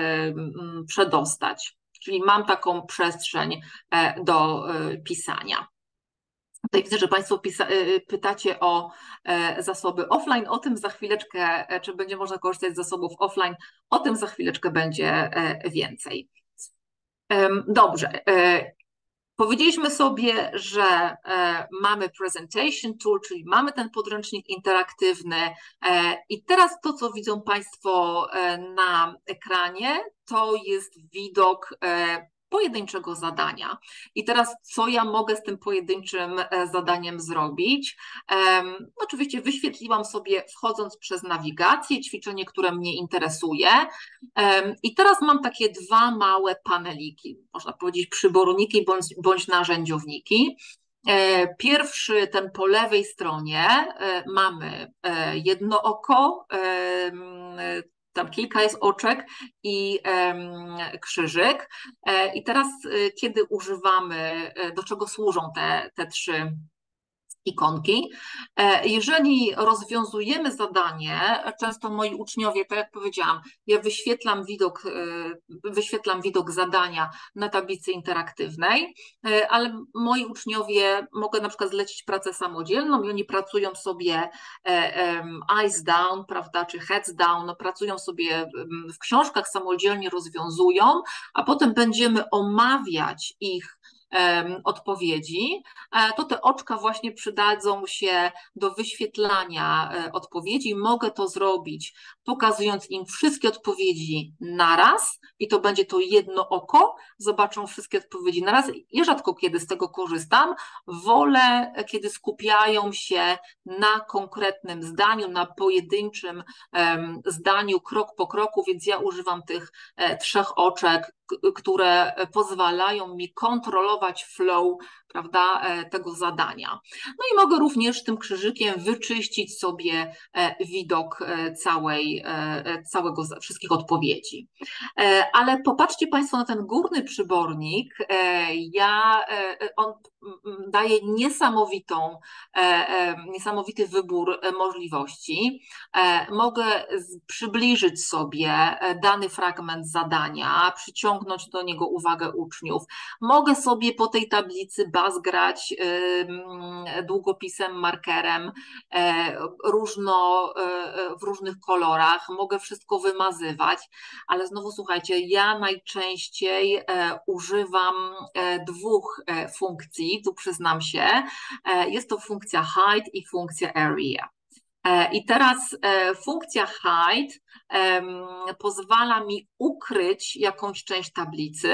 przedostać, czyli mam taką przestrzeń do pisania. Tutaj widzę, że Państwo pytacie o zasoby offline, o tym za chwileczkę, czy będzie można korzystać z zasobów offline, o tym za chwileczkę będzie więcej. Dobrze, powiedzieliśmy sobie, że mamy presentation tool, czyli mamy ten podręcznik interaktywny i teraz to, co widzą Państwo na ekranie, to jest widok pojedynczego zadania. I teraz co ja mogę z tym pojedynczym zadaniem zrobić? Um, oczywiście wyświetliłam sobie, wchodząc przez nawigację, ćwiczenie, które mnie interesuje. Um, I teraz mam takie dwa małe paneliki, można powiedzieć przyborniki bądź, bądź narzędziowniki. Pierwszy, ten po lewej stronie, mamy jedno oko, tam kilka jest oczek i krzyżyk. I teraz, kiedy używamy, do czego służą te, te trzy ikonki. Jeżeli rozwiązujemy zadanie, często moi uczniowie, tak jak powiedziałam, ja wyświetlam widok, wyświetlam widok zadania na tablicy interaktywnej, ale moi uczniowie, mogę na przykład zlecić pracę samodzielną i oni pracują sobie eyes down, prawda, czy heads down, no, pracują sobie w książkach, samodzielnie rozwiązują, a potem będziemy omawiać ich odpowiedzi, to te oczka właśnie przydadzą się do wyświetlania odpowiedzi. Mogę to zrobić, pokazując im wszystkie odpowiedzi naraz i to będzie to jedno oko, zobaczą wszystkie odpowiedzi naraz. Ja rzadko kiedy z tego korzystam, wolę, kiedy skupiają się na konkretnym zdaniu, na pojedynczym zdaniu, krok po kroku, więc ja używam tych trzech oczek, które pozwalają mi kontrolować flow, prawda, tego zadania. No i mogę również tym krzyżykiem wyczyścić sobie widok całej, całego, wszystkich odpowiedzi. Ale popatrzcie Państwo na ten górny przybornik. Ja, on daje niesamowitą, niesamowity wybór możliwości. Mogę przybliżyć sobie dany fragment zadania, przyciągnąć do niego uwagę uczniów. Mogę sobie po tej tablicy bazgrać długopisem, markerem różno, w różnych kolorach, mogę wszystko wymazywać, ale znowu słuchajcie, ja najczęściej używam dwóch funkcji, tu przyznam się, jest to funkcja hide i funkcja area. I teraz funkcja hide pozwala mi ukryć jakąś część tablicy,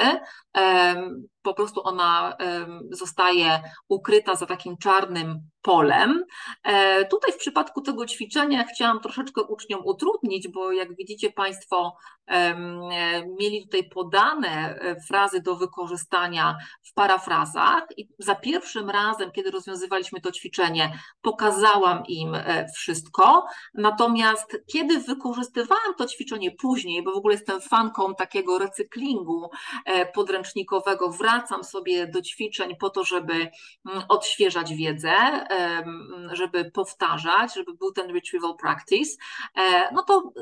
po prostu ona zostaje ukryta za takim czarnym polem. Tutaj w przypadku tego ćwiczenia chciałam troszeczkę uczniom utrudnić, bo jak widzicie Państwo, mieli tutaj podane frazy do wykorzystania w parafrazach i za pierwszym razem, kiedy rozwiązywaliśmy to ćwiczenie, pokazałam im wszystko, natomiast kiedy wykorzystywałam to ćwiczenie później, bo w ogóle jestem fanką takiego recyklingu podręcznikowego, wracam sobie do ćwiczeń po to, żeby odświeżać wiedzę, żeby powtarzać, żeby był ten retrieval practice, no to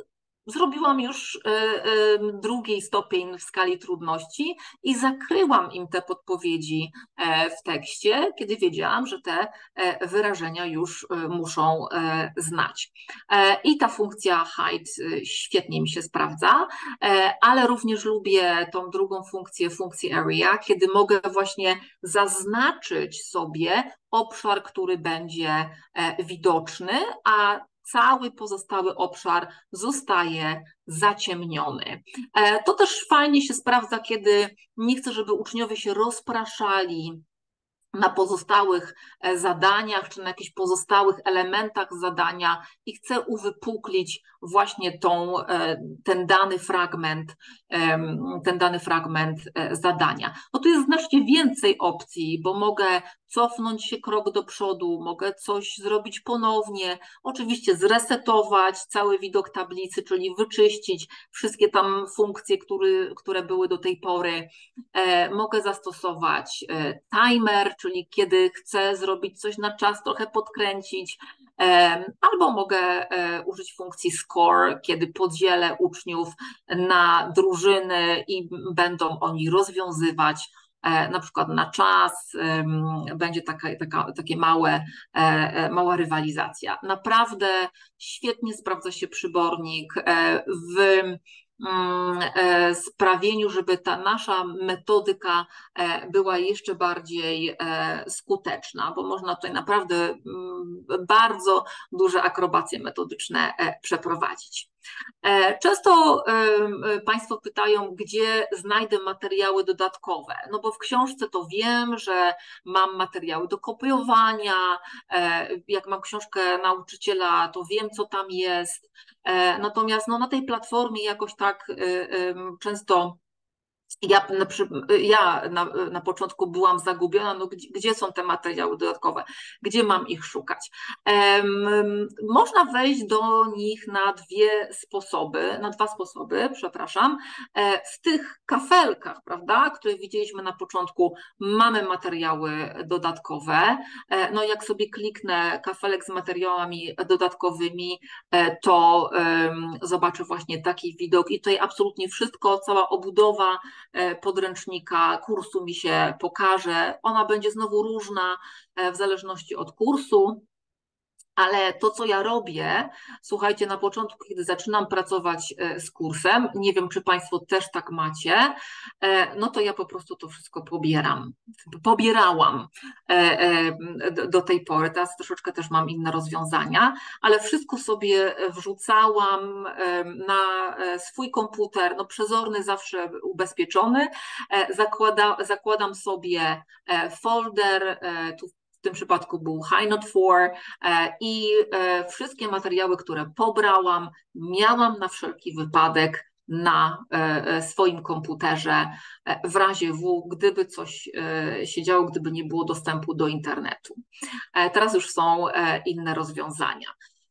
zrobiłam już drugi stopień w skali trudności i zakryłam im te podpowiedzi w tekście, kiedy wiedziałam, że te wyrażenia już muszą znać. I ta funkcja hide świetnie mi się sprawdza, ale również lubię tą drugą funkcję, funkcję area, kiedy mogę właśnie zaznaczyć sobie obszar, który będzie widoczny, a cały pozostały obszar zostaje zaciemniony. To też fajnie się sprawdza, kiedy nie chcę, żeby uczniowie się rozpraszali na pozostałych zadaniach, czy na jakichś pozostałych elementach zadania i chcę uwypuklić właśnie tą, ten dany fragment, ten dany fragment zadania. No tu jest znacznie więcej opcji, bo mogę cofnąć się krok do przodu, mogę coś zrobić ponownie, oczywiście zresetować cały widok tablicy, czyli wyczyścić wszystkie tam funkcje, które, które były do tej pory. Mogę zastosować timer, czyli kiedy chcę zrobić coś na czas, trochę podkręcić, albo mogę użyć funkcji score, kiedy podzielę uczniów na drużyny i będą oni rozwiązywać na przykład na czas, będzie taka, taka, takie małe, mała rywalizacja. Naprawdę świetnie sprawdza się przybornik w sprawieniu, żeby ta nasza metodyka była jeszcze bardziej skuteczna, bo można tutaj naprawdę bardzo duże akrobacje metodyczne przeprowadzić. Często Państwo pytają, gdzie znajdę materiały dodatkowe, no bo w książce to wiem, że mam materiały do kopiowania, jak mam książkę nauczyciela, to wiem, co tam jest, natomiast no, na tej platformie jakoś tak często Ja, na, ja na, na początku byłam zagubiona, no gdzie, gdzie są te materiały dodatkowe, gdzie mam ich szukać. Um, można wejść do nich na dwie sposoby, na dwa sposoby, przepraszam. W tych kafelkach, prawda, które widzieliśmy na początku, mamy materiały dodatkowe. No jak sobie kliknę kafelek z materiałami dodatkowymi, to um, zobaczę właśnie taki widok i tutaj absolutnie wszystko, cała obudowa podręcznika, kursu mi się pokaże. Ona będzie znowu różna w zależności od kursu, ale to, co ja robię, słuchajcie, na początku, kiedy zaczynam pracować z kursem, nie wiem, czy Państwo też tak macie, no to ja po prostu to wszystko pobieram. Pobierałam do tej pory, teraz troszeczkę też mam inne rozwiązania, ale wszystko sobie wrzucałam na swój komputer, no przezorny, zawsze ubezpieczony, zakłada, zakładam sobie folder, tu w tym przypadku był High Note cztery i wszystkie materiały, które pobrałam, miałam na wszelki wypadek na swoim komputerze w razie W, gdyby coś się działo, gdyby nie było dostępu do internetu. Teraz już są inne rozwiązania.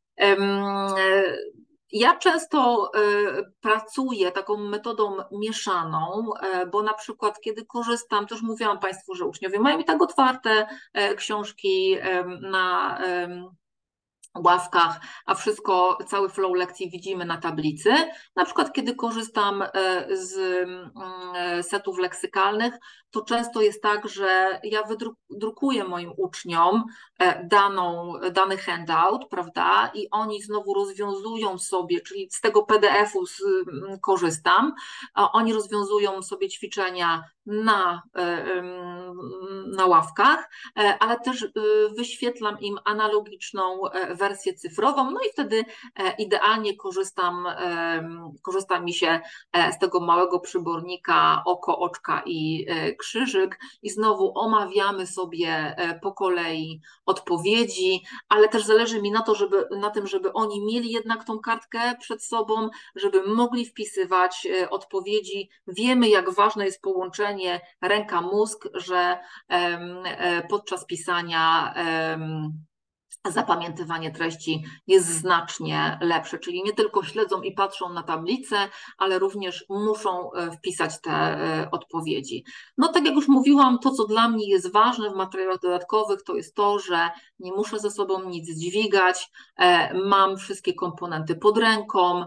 Ja często pracuję taką metodą mieszaną, bo na przykład kiedy korzystam, też mówiłam Państwu, że uczniowie mają i tak otwarte książki na ławkach, a wszystko, cały flow lekcji widzimy na tablicy. Na przykład kiedy korzystam z setów leksykalnych, to często jest tak, że ja wydrukuję moim uczniom daną, dany handout, prawda, i oni znowu rozwiązują sobie, czyli z tego P D F-u korzystam, a oni rozwiązują sobie ćwiczenia na, na ławkach, ale też wyświetlam im analogiczną wersję cyfrową, no i wtedy idealnie korzystam, korzysta mi się z tego małego przybornika oko, oczka i krzyżyk i znowu omawiamy sobie po kolei odpowiedzi, ale też zależy mi na to, żeby, na tym, żeby oni mieli jednak tą kartkę przed sobą, żeby mogli wpisywać odpowiedzi. Wiemy, jak ważne jest połączenie ręka-mózg, że podczas pisania zapamiętywanie treści jest znacznie lepsze, czyli nie tylko śledzą i patrzą na tablicę, ale również muszą wpisać te odpowiedzi. No tak jak już mówiłam, to co dla mnie jest ważne w materiałach dodatkowych, to jest to, że nie muszę ze sobą nic dźwigać, mam wszystkie komponenty pod ręką,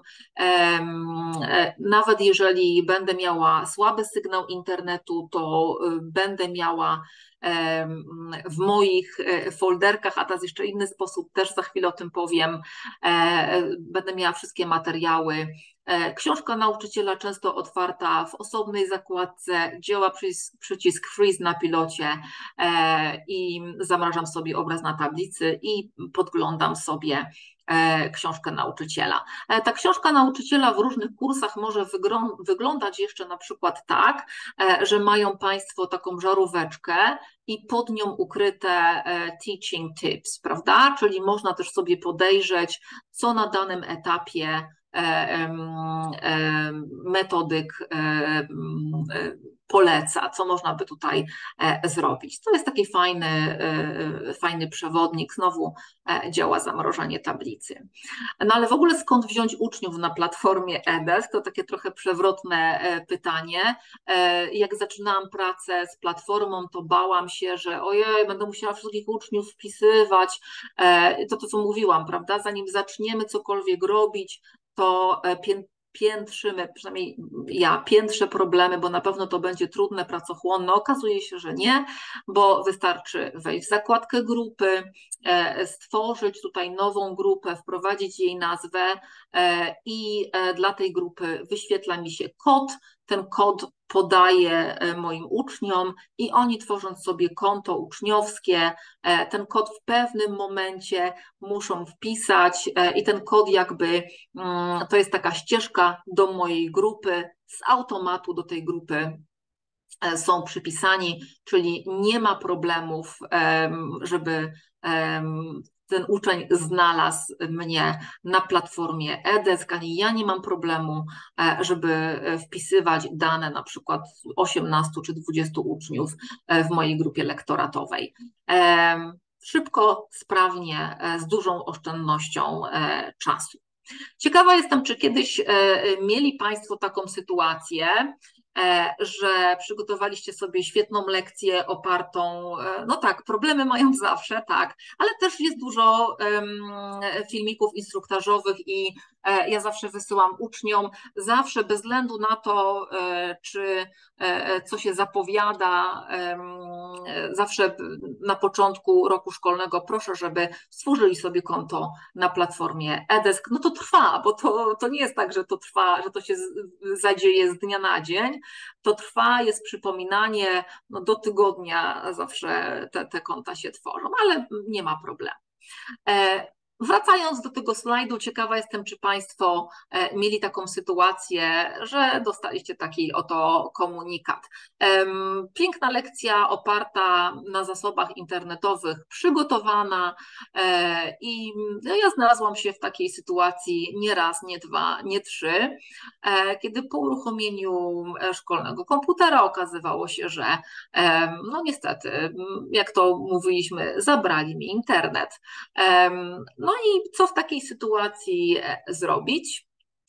nawet jeżeli będę miała słaby sygnał internetu, to będę miała w moich folderkach, a teraz jeszcze inny sposób, też za chwilę o tym powiem, będę miała wszystkie materiały. Książka nauczyciela często otwarta w osobnej zakładce, działa przycisk freeze na pilocie i zamrażam sobie obraz na tablicy i podglądam sobie książkę nauczyciela. Ta książka nauczyciela w różnych kursach może wyglądać jeszcze na przykład tak, że mają Państwo taką żaróweczkę i pod nią ukryte teaching tips, prawda? Czyli można też sobie podejrzeć, co na danym etapie metodyk poleca, co można by tutaj zrobić. To jest taki fajny, fajny przewodnik, znowu działa zamrożenie tablicy. No ale w ogóle skąd wziąć uczniów na platformie eDesk? To takie trochę przewrotne pytanie. Jak zaczynałam pracę z platformą, to bałam się, że ojej, będę musiała wszystkich uczniów wpisywać. To to, co mówiłam, prawda? Zanim zaczniemy cokolwiek robić, to piętrzymy, przynajmniej ja piętrzę problemy, bo na pewno to będzie trudne, pracochłonne. Okazuje się, że nie, bo wystarczy wejść w zakładkę grupy, stworzyć tutaj nową grupę, wprowadzić jej nazwę i dla tej grupy wyświetla mi się kod. Ten kod podaję moim uczniom i oni, tworząc sobie konto uczniowskie, ten kod w pewnym momencie muszą wpisać i ten kod jakby to jest taka ścieżka do mojej grupy, z automatu do tej grupy są przypisani, czyli nie ma problemów, żeby ten uczeń znalazł mnie na platformie eDesk, ani ja nie mam problemu, żeby wpisywać dane na przykład osiemnastu czy dwudziestu uczniów w mojej grupie lektoratowej. Szybko, sprawnie, z dużą oszczędnością czasu. Ciekawa jestem, czy kiedyś mieli Państwo taką sytuację, że przygotowaliście sobie świetną lekcję opartą, no tak, problemy mają zawsze, tak, ale też jest dużo filmików instruktażowych i ja zawsze wysyłam uczniom, zawsze bez względu na to, czy co się zapowiada, zawsze na początku roku szkolnego proszę, żeby stworzyli sobie konto na platformie eDesk. No to trwa, bo to, to nie jest tak, że to trwa, że to się zadzieje z dnia na dzień. To trwa, jest przypominanie, no do tygodnia zawsze te, te konta się tworzą, ale nie ma problemu. Wracając do tego slajdu, ciekawa jestem, czy Państwo mieli taką sytuację, że dostaliście taki oto komunikat. Piękna lekcja oparta na zasobach internetowych, przygotowana i ja znalazłam się w takiej sytuacji nie raz, nie dwa, nie trzy, kiedy po uruchomieniu szkolnego komputera okazywało się, że no niestety, jak to mówiliśmy, zabrali mi internet. No i co w takiej sytuacji zrobić?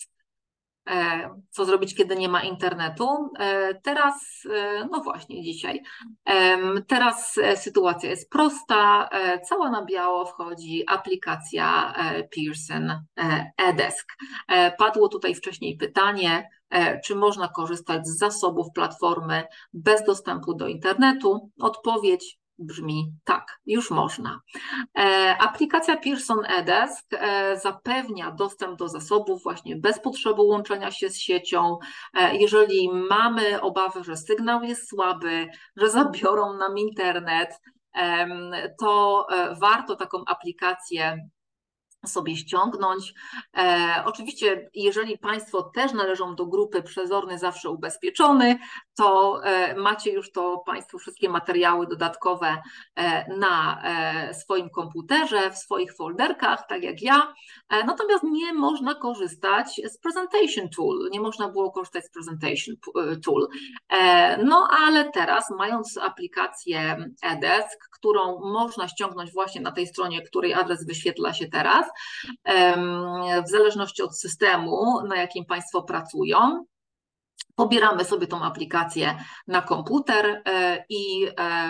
Co zrobić, kiedy nie ma internetu? Teraz, no właśnie dzisiaj, teraz sytuacja jest prosta, cała na biało wchodzi aplikacja Pearson eDesk. Padło tutaj wcześniej pytanie, czy można korzystać z zasobów platformy bez dostępu do internetu? Odpowiedź brzmi tak, już można. Aplikacja Pearson eDesk zapewnia dostęp do zasobów właśnie bez potrzeby łączenia się z siecią. Jeżeli mamy obawy, że sygnał jest słaby, że zabiorą nam internet, to warto taką aplikację sobie ściągnąć. E, oczywiście, jeżeli Państwo też należą do grupy Przezorny Zawsze Ubezpieczony, to e, macie już to Państwo wszystkie materiały dodatkowe e, na e, swoim komputerze, w swoich folderkach, tak jak ja. E, natomiast nie można korzystać z Presentation Tool, nie można było korzystać z Presentation Tool. E, no ale teraz, mając aplikację eDesk, którą można ściągnąć właśnie na tej stronie, której adres wyświetla się teraz, w zależności od systemu, na jakim Państwo pracują. Pobieramy sobie tą aplikację na komputer i,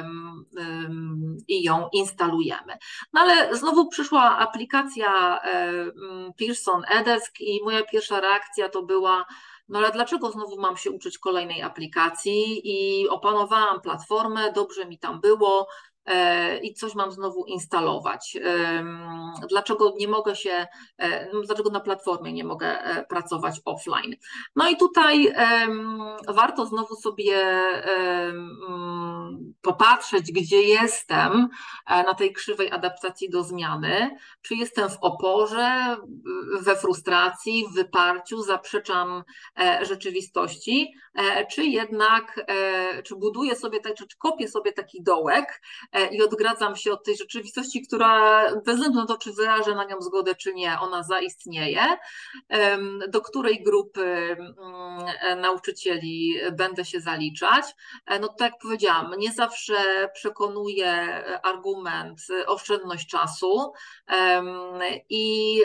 i ją instalujemy. No ale znowu przyszła aplikacja Pearson eDesk i moja pierwsza reakcja to była: no ale dlaczego znowu mam się uczyć kolejnej aplikacji? I opanowałam platformę, dobrze mi tam było i coś mam znowu instalować. Dlaczego nie mogę się, dlaczego na platformie nie mogę pracować offline? No i tutaj warto znowu sobie popatrzeć, gdzie jestem na tej krzywej adaptacji do zmiany. Czy jestem w oporze, we frustracji, w wyparciu, zaprzeczam rzeczywistości, czy jednak, czy buduję sobie, czy kopię sobie taki dołek i odgradzam się od tej rzeczywistości, która bez względu na to, czy wyrażę na nią zgodę, czy nie, ona zaistnieje. Do której grupy nauczycieli będę się zaliczać? No tak jak powiedziałam, nie zawsze przekonuje argument oszczędność czasu i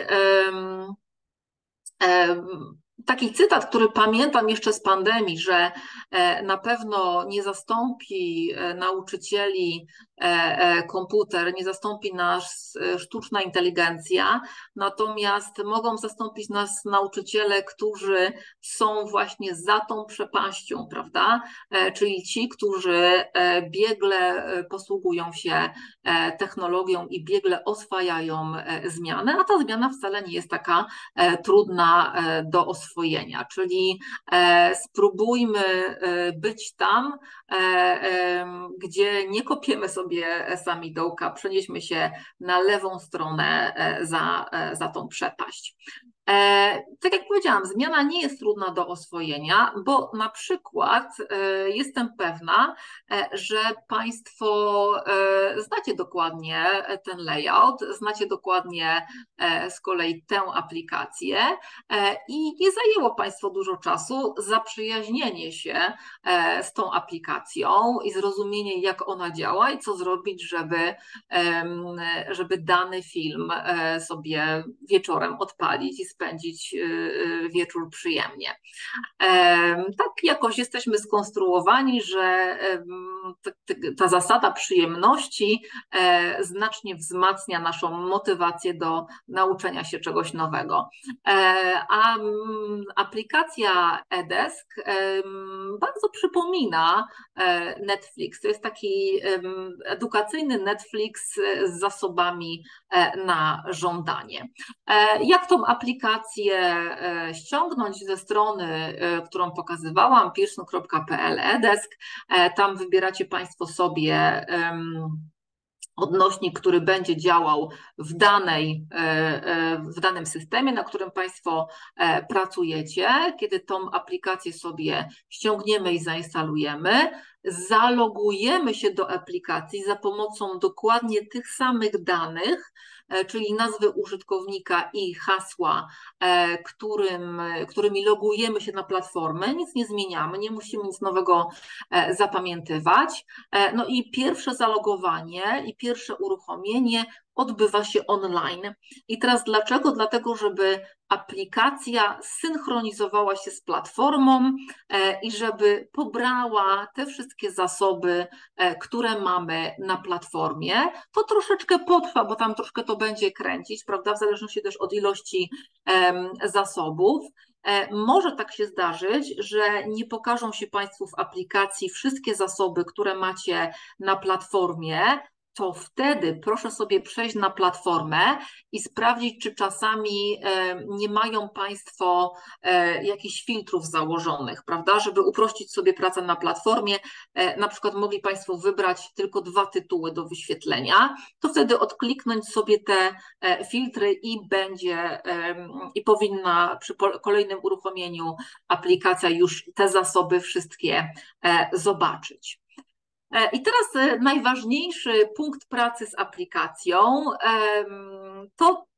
taki cytat, który pamiętam jeszcze z pandemii, że na pewno nie zastąpi nauczycieli komputer, nie zastąpi nas sztuczna inteligencja, natomiast mogą zastąpić nas nauczyciele, którzy są właśnie za tą przepaścią, prawda? Czyli ci, którzy biegle posługują się technologią i biegle oswajają zmianę, a ta zmiana wcale nie jest taka trudna do oswojenia, czyli spróbujmy być tam, gdzie nie kopiemy sobie sami dołka, przenieśmy się na lewą stronę za, za tą przepaść. Tak jak powiedziałam, zmiana nie jest trudna do oswojenia, bo na przykład jestem pewna, że Państwo znacie dokładnie ten layout, znacie dokładnie z kolei tę aplikację i nie zajęło Państwu dużo czasu zaprzyjaźnienie się z tą aplikacją i zrozumienie, jak ona działa i co zrobić, żeby, żeby dany film sobie wieczorem odpalić i spędzić wieczór przyjemnie. Tak jakoś jesteśmy skonstruowani, że ta zasada przyjemności znacznie wzmacnia naszą motywację do nauczenia się czegoś nowego. A aplikacja eDesk bardzo przypomina Netflix. To jest taki edukacyjny Netflix z zasobami na żądanie. Jak tą aplikację ściągnąć? Ze strony, którą pokazywałam, pearson kropka p l edesk, tam wybieracie Państwo sobie odnośnik, który będzie działał w, danej, w danym systemie, na którym Państwo pracujecie. Kiedy tą aplikację sobie ściągniemy i zainstalujemy, zalogujemy się do aplikacji za pomocą dokładnie tych samych danych, czyli nazwy użytkownika i hasła, którym, którymi logujemy się na platformę. Nic nie zmieniamy, nie musimy nic nowego zapamiętywać. No i pierwsze zalogowanie i pierwsze uruchomienie odbywa się online. I teraz dlaczego? Dlatego, żeby aplikacja synchronizowała się z platformą i żeby pobrała te wszystkie zasoby, które mamy na platformie. To troszeczkę potrwa, bo tam troszkę to będzie kręcić, prawda, w zależności też od ilości zasobów. Może tak się zdarzyć, że nie pokażą się Państwu w aplikacji wszystkie zasoby, które macie na platformie, to wtedy proszę sobie przejść na platformę i sprawdzić, czy czasami nie mają Państwo jakichś filtrów założonych, prawda, żeby uprościć sobie pracę na platformie. Na przykład mogli Państwo wybrać tylko dwa tytuły do wyświetlenia, to wtedy odkliknąć sobie te filtry i będzie, i powinna przy kolejnym uruchomieniu aplikacja już te zasoby wszystkie zobaczyć. I teraz najważniejszy punkt pracy z aplikacją to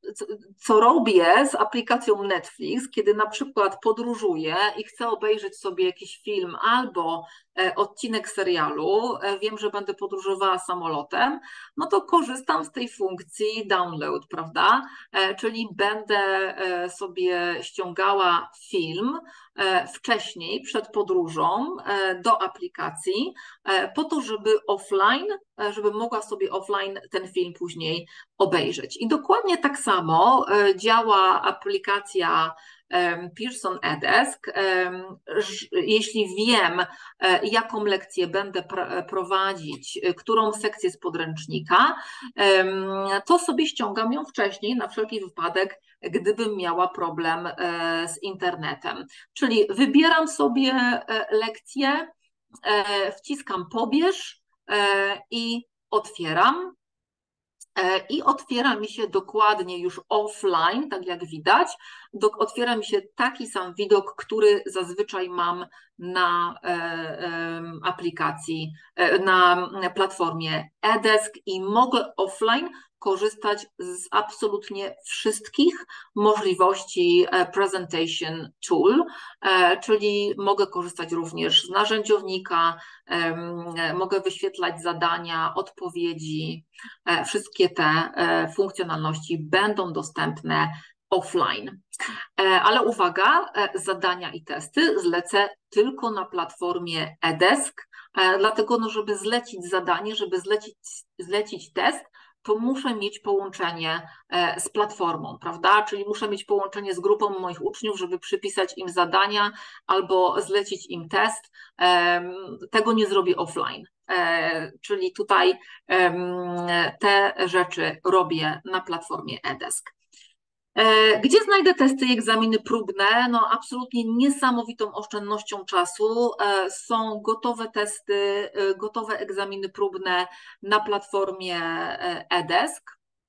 co robię z aplikacją Netflix, kiedy na przykład podróżuję i chcę obejrzeć sobie jakiś film albo odcinek serialu, wiem, że będę podróżowała samolotem, no to korzystam z tej funkcji download, prawda? Czyli będę sobie ściągała film wcześniej, przed podróżą do aplikacji, po to, żeby offline, żeby mogła sobie offline ten film później obejrzeć. I dokładnie tak samo działa aplikacja Pearson eDesk. Jeśli wiem, jaką lekcję będę prowadzić, którą sekcję z podręcznika, to sobie ściągam ją wcześniej na wszelki wypadek, gdybym miała problem z internetem. Czyli wybieram sobie lekcję, wciskam pobierz i otwieram. I otwiera mi się dokładnie już offline, tak jak widać, do, otwiera mi się taki sam widok, który zazwyczaj mam na e, e, aplikacji, e, na platformie eDesk i mogę offline korzystać z absolutnie wszystkich możliwości Presentation Tool, czyli mogę korzystać również z narzędziownika, mogę wyświetlać zadania, odpowiedzi, wszystkie te funkcjonalności będą dostępne offline. Ale uwaga, zadania i testy zlecę tylko na platformie eDesk, dlatego no, żeby zlecić zadanie, żeby zlecić, zlecić test, to muszę mieć połączenie z platformą, prawda? Czyli muszę mieć połączenie z grupą moich uczniów, żeby przypisać im zadania albo zlecić im test. Tego nie zrobię offline. Czyli tutaj te rzeczy robię na platformie eDesk. Gdzie znajdę testy i egzaminy próbne? No absolutnie niesamowitą oszczędnością czasu. Są gotowe testy, gotowe egzaminy próbne na platformie eDesk.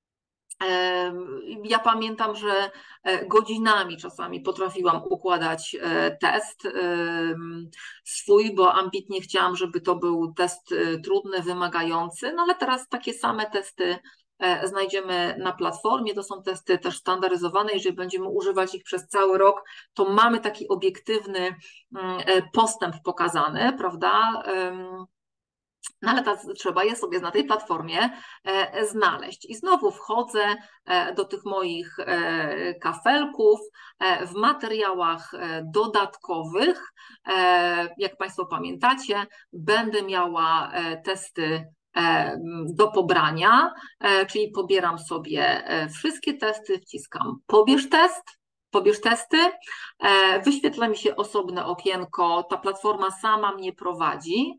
Ja pamiętam, że godzinami czasami potrafiłam układać test swój, bo ambitnie chciałam, żeby to był test trudny, wymagający, no ale teraz takie same testy znajdziemy na platformie, to są testy też standaryzowane, jeżeli będziemy używać ich przez cały rok, to mamy taki obiektywny postęp pokazany, prawda? No ale ta, trzeba je sobie na tej platformie e, znaleźć. I znowu wchodzę e, do tych moich e, kafelków. E, w materiałach e, dodatkowych, e, jak Państwo pamiętacie, będę miała e, testy e, do pobrania, e, czyli pobieram sobie e, wszystkie testy, wciskam pobierz test, pobierz testy, e, wyświetla mi się osobne okienko, ta platforma sama mnie prowadzi.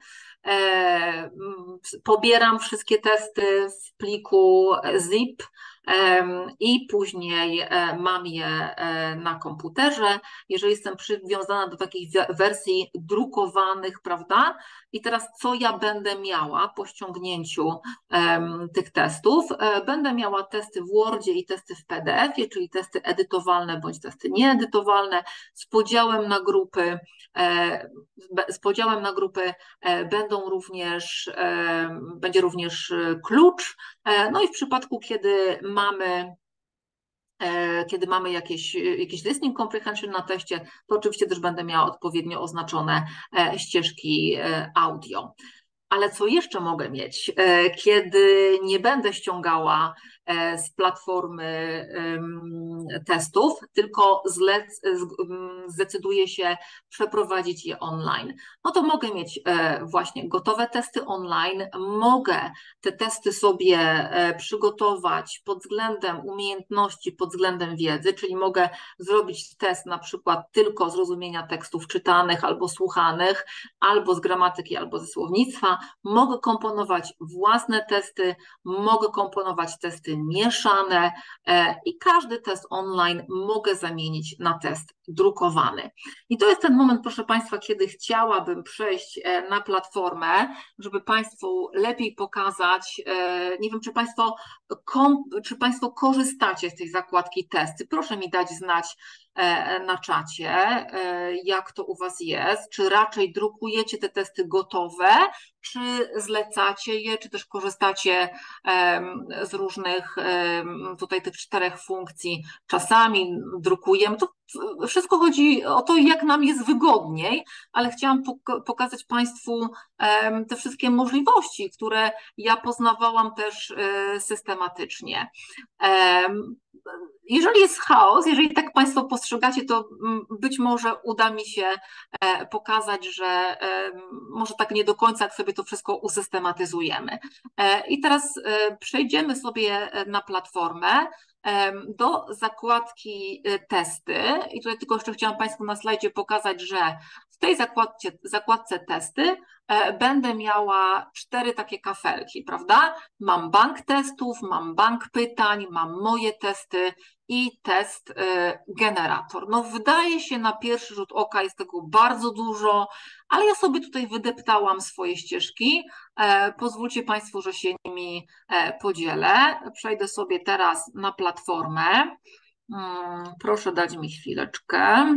Pobieram wszystkie testy w pliku zip i później mam je na komputerze. Jeżeli jestem przywiązana do takich wersji drukowanych, prawda? I teraz co ja będę miała po ściągnięciu tych testów? Będę miała testy w Wordzie i testy w P D F-ie, czyli testy edytowalne bądź testy nieedytowalne z podziałem na grupy. Z podziałem na grupy będą również, będzie również klucz. No i w przypadku, kiedy mamy kiedy mamy jakieś, jakiś listening comprehension na teście, to oczywiście też będę miała odpowiednio oznaczone ścieżki audio. Ale co jeszcze mogę mieć, kiedy nie będę ściągała z platformy testów, tylko zdecyduję się przeprowadzić je online? No to mogę mieć właśnie gotowe testy online, mogę te testy sobie przygotować pod względem umiejętności, pod względem wiedzy, czyli mogę zrobić test na przykład tylko zrozumienia tekstów czytanych albo słuchanych, albo z gramatyki, albo ze słownictwa. Mogę komponować własne testy, mogę komponować testy mieszane i każdy test online mogę zamienić na test drukowany. I to jest ten moment, proszę Państwa, kiedy chciałabym przejść na platformę, żeby Państwu lepiej pokazać, nie wiem, czy Państwo, czy Państwo korzystacie z tej zakładki testy. Proszę mi dać znać, na czacie, jak to u Was jest, czy raczej drukujecie te testy gotowe, czy zlecacie je, czy też korzystacie z różnych tutaj tych czterech funkcji. Czasami drukujemy, to wszystko chodzi o to, jak nam jest wygodniej, ale chciałam pokazać Państwu te wszystkie możliwości, które ja poznawałam też systematycznie. Jeżeli jest chaos, jeżeli tak Państwo postrzegacie, to być może uda mi się pokazać, że może tak nie do końca, jak sobie to wszystko usystematyzujemy. I teraz przejdziemy sobie na platformę do zakładki testy i tutaj tylko jeszcze chciałam Państwu na slajdzie pokazać, że w tej zakładce, zakładce testy będę miała cztery takie kafelki, prawda? Mam bank testów, mam bank pytań, mam moje testy i test generator. No wydaje się na pierwszy rzut oka jest tego bardzo dużo, ale ja sobie tutaj wydeptałam swoje ścieżki. Pozwólcie Państwo, że się nimi podzielę. Przejdę sobie teraz na platformę. Proszę dać mi chwileczkę.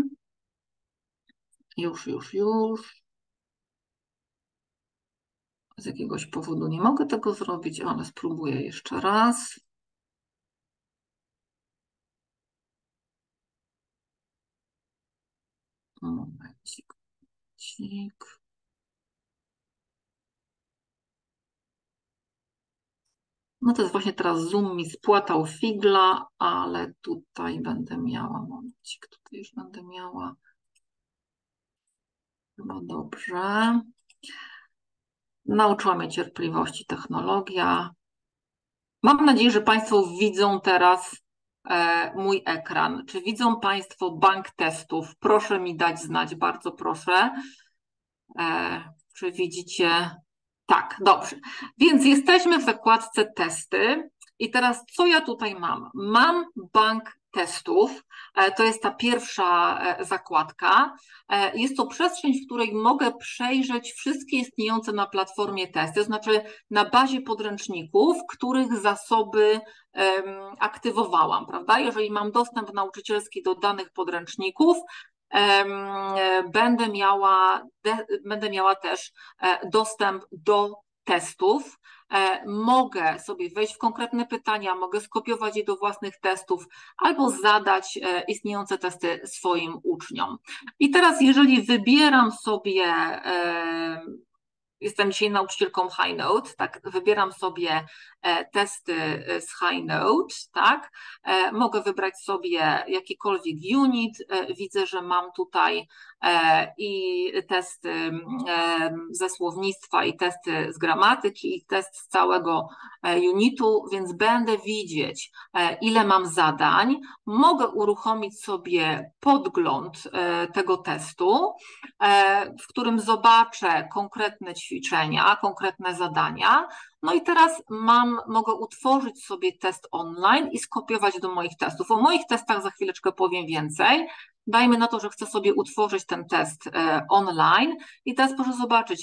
Już, już, już. Z jakiegoś powodu nie mogę tego zrobić, ale spróbuję jeszcze raz. Momencik, momencik. No to jest właśnie teraz Zoom mi spłatał figla, ale tutaj będę miała, momencik, tutaj już będę miała. Chyba dobrze. Nauczyła mnie cierpliwości technologia. Mam nadzieję, że Państwo widzą teraz e, mój ekran. Czy widzą Państwo bank testów? Proszę mi dać znać, bardzo proszę. E, czy widzicie? Tak, dobrze. Więc jesteśmy w zakładce testy i teraz co ja tutaj mam? Mam bank testów, to jest ta pierwsza zakładka. Jest to przestrzeń, w której mogę przejrzeć wszystkie istniejące na platformie testy, to znaczy na bazie podręczników, których zasoby aktywowałam, prawda? Jeżeli mam dostęp nauczycielski do danych podręczników, Będę miała, będę miała też dostęp do testów. Mogę sobie wejść w konkretne pytania, mogę skopiować je do własnych testów albo zadać istniejące testy swoim uczniom. I teraz, jeżeli wybieram sobie, jestem dzisiaj nauczycielką HighNote, tak, wybieram sobie testy z HighNote, tak, mogę wybrać sobie jakikolwiek unit, widzę, że mam tutaj i testy ze słownictwa, i testy z gramatyki, i test z całego unitu, więc będę widzieć, ile mam zadań, mogę uruchomić sobie podgląd tego testu, w którym zobaczę konkretne ćwiczenia, konkretne zadania. No i teraz mam, mogę utworzyć sobie test online i skopiować do moich testów. O moich testach za chwileczkę powiem więcej. Dajmy na to, że chcę sobie utworzyć ten test online i teraz proszę zobaczyć,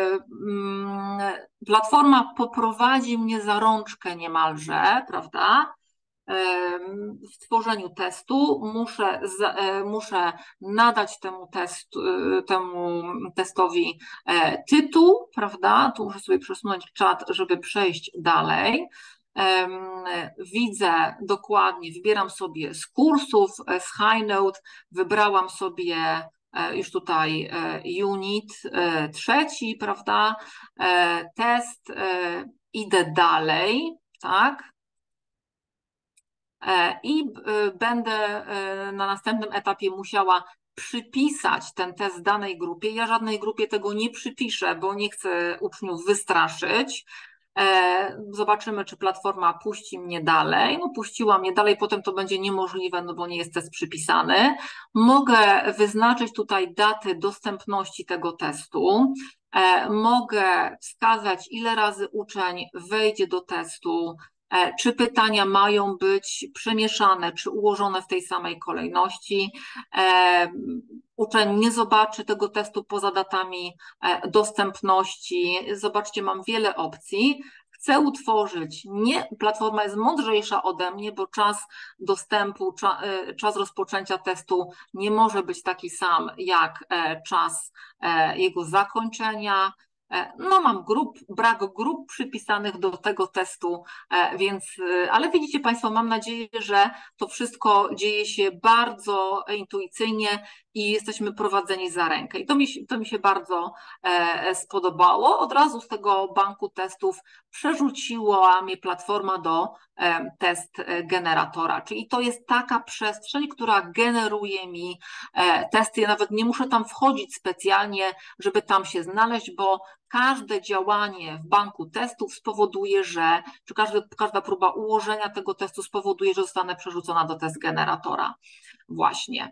platforma poprowadzi mnie za rączkę niemalże, prawda? W tworzeniu testu muszę, muszę nadać temu, testu, temu testowi tytuł, prawda? Tu muszę sobie przesunąć czat, żeby przejść dalej. Widzę dokładnie, wybieram sobie z kursów, z HighNote, wybrałam sobie już tutaj unit trzeci, prawda? Test, idę dalej, tak? I będę na następnym etapie musiała przypisać ten test danej grupie. Ja żadnej grupie tego nie przypiszę, bo nie chcę uczniów wystraszyć. Zobaczymy, czy platforma puści mnie dalej. No, puściła mnie dalej, potem to będzie niemożliwe, no bo nie jest test przypisany. Mogę wyznaczyć tutaj datę dostępności tego testu. Mogę wskazać, ile razy uczeń wejdzie do testu, czy pytania mają być przemieszane, czy ułożone w tej samej kolejności. Uczeń nie zobaczy tego testu poza datami dostępności. Zobaczcie, mam wiele opcji. chcę utworzyć, nie, platforma jest mądrzejsza ode mnie, bo czas dostępu, cza, czas rozpoczęcia testu nie może być taki sam jak czas jego zakończenia. No mam grup, brak grup przypisanych do tego testu, więc, ale widzicie Państwo, mam nadzieję, że to wszystko dzieje się bardzo intuicyjnie i jesteśmy prowadzeni za rękę. I to mi, to mi się bardzo spodobało. Od razu z tego banku testów przerzuciła mnie platforma do test generatora, czyli to jest taka przestrzeń, która generuje mi testy. Ja nawet nie muszę tam wchodzić specjalnie, żeby tam się znaleźć, bo każde działanie w banku testów spowoduje, że, czy każdy, każda próba ułożenia tego testu spowoduje, że zostanę przerzucona do test generatora. Właśnie.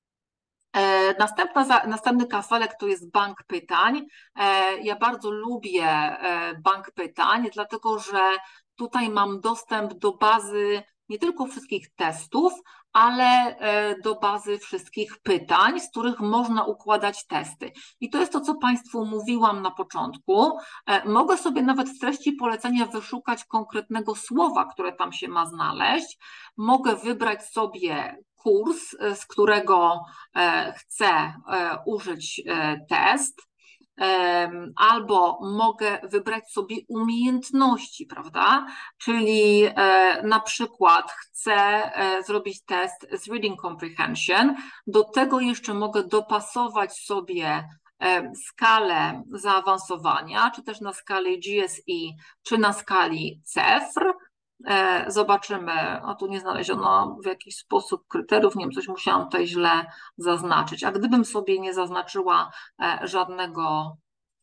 Następna, następny kafelek to jest bank pytań. Ja bardzo lubię bank pytań, dlatego że tutaj mam dostęp do bazy nie tylko wszystkich testów, ale do bazy wszystkich pytań, z których można układać testy. I to jest to, co Państwu mówiłam na początku. Mogę sobie nawet w treści polecenia wyszukać konkretnego słowa, które tam się ma znaleźć. Mogę wybrać sobie kurs, z którego chcę użyć test, albo mogę wybrać sobie umiejętności, prawda? Czyli na przykład chcę zrobić test z Reading Comprehension, do tego jeszcze mogę dopasować sobie skalę zaawansowania, czy też na skali G S E, czy na skali C E F R. Zobaczymy, a tu nie znaleziono w jakiś sposób kryteriów, nie wiem, coś musiałam tutaj źle zaznaczyć, a gdybym sobie nie zaznaczyła żadnego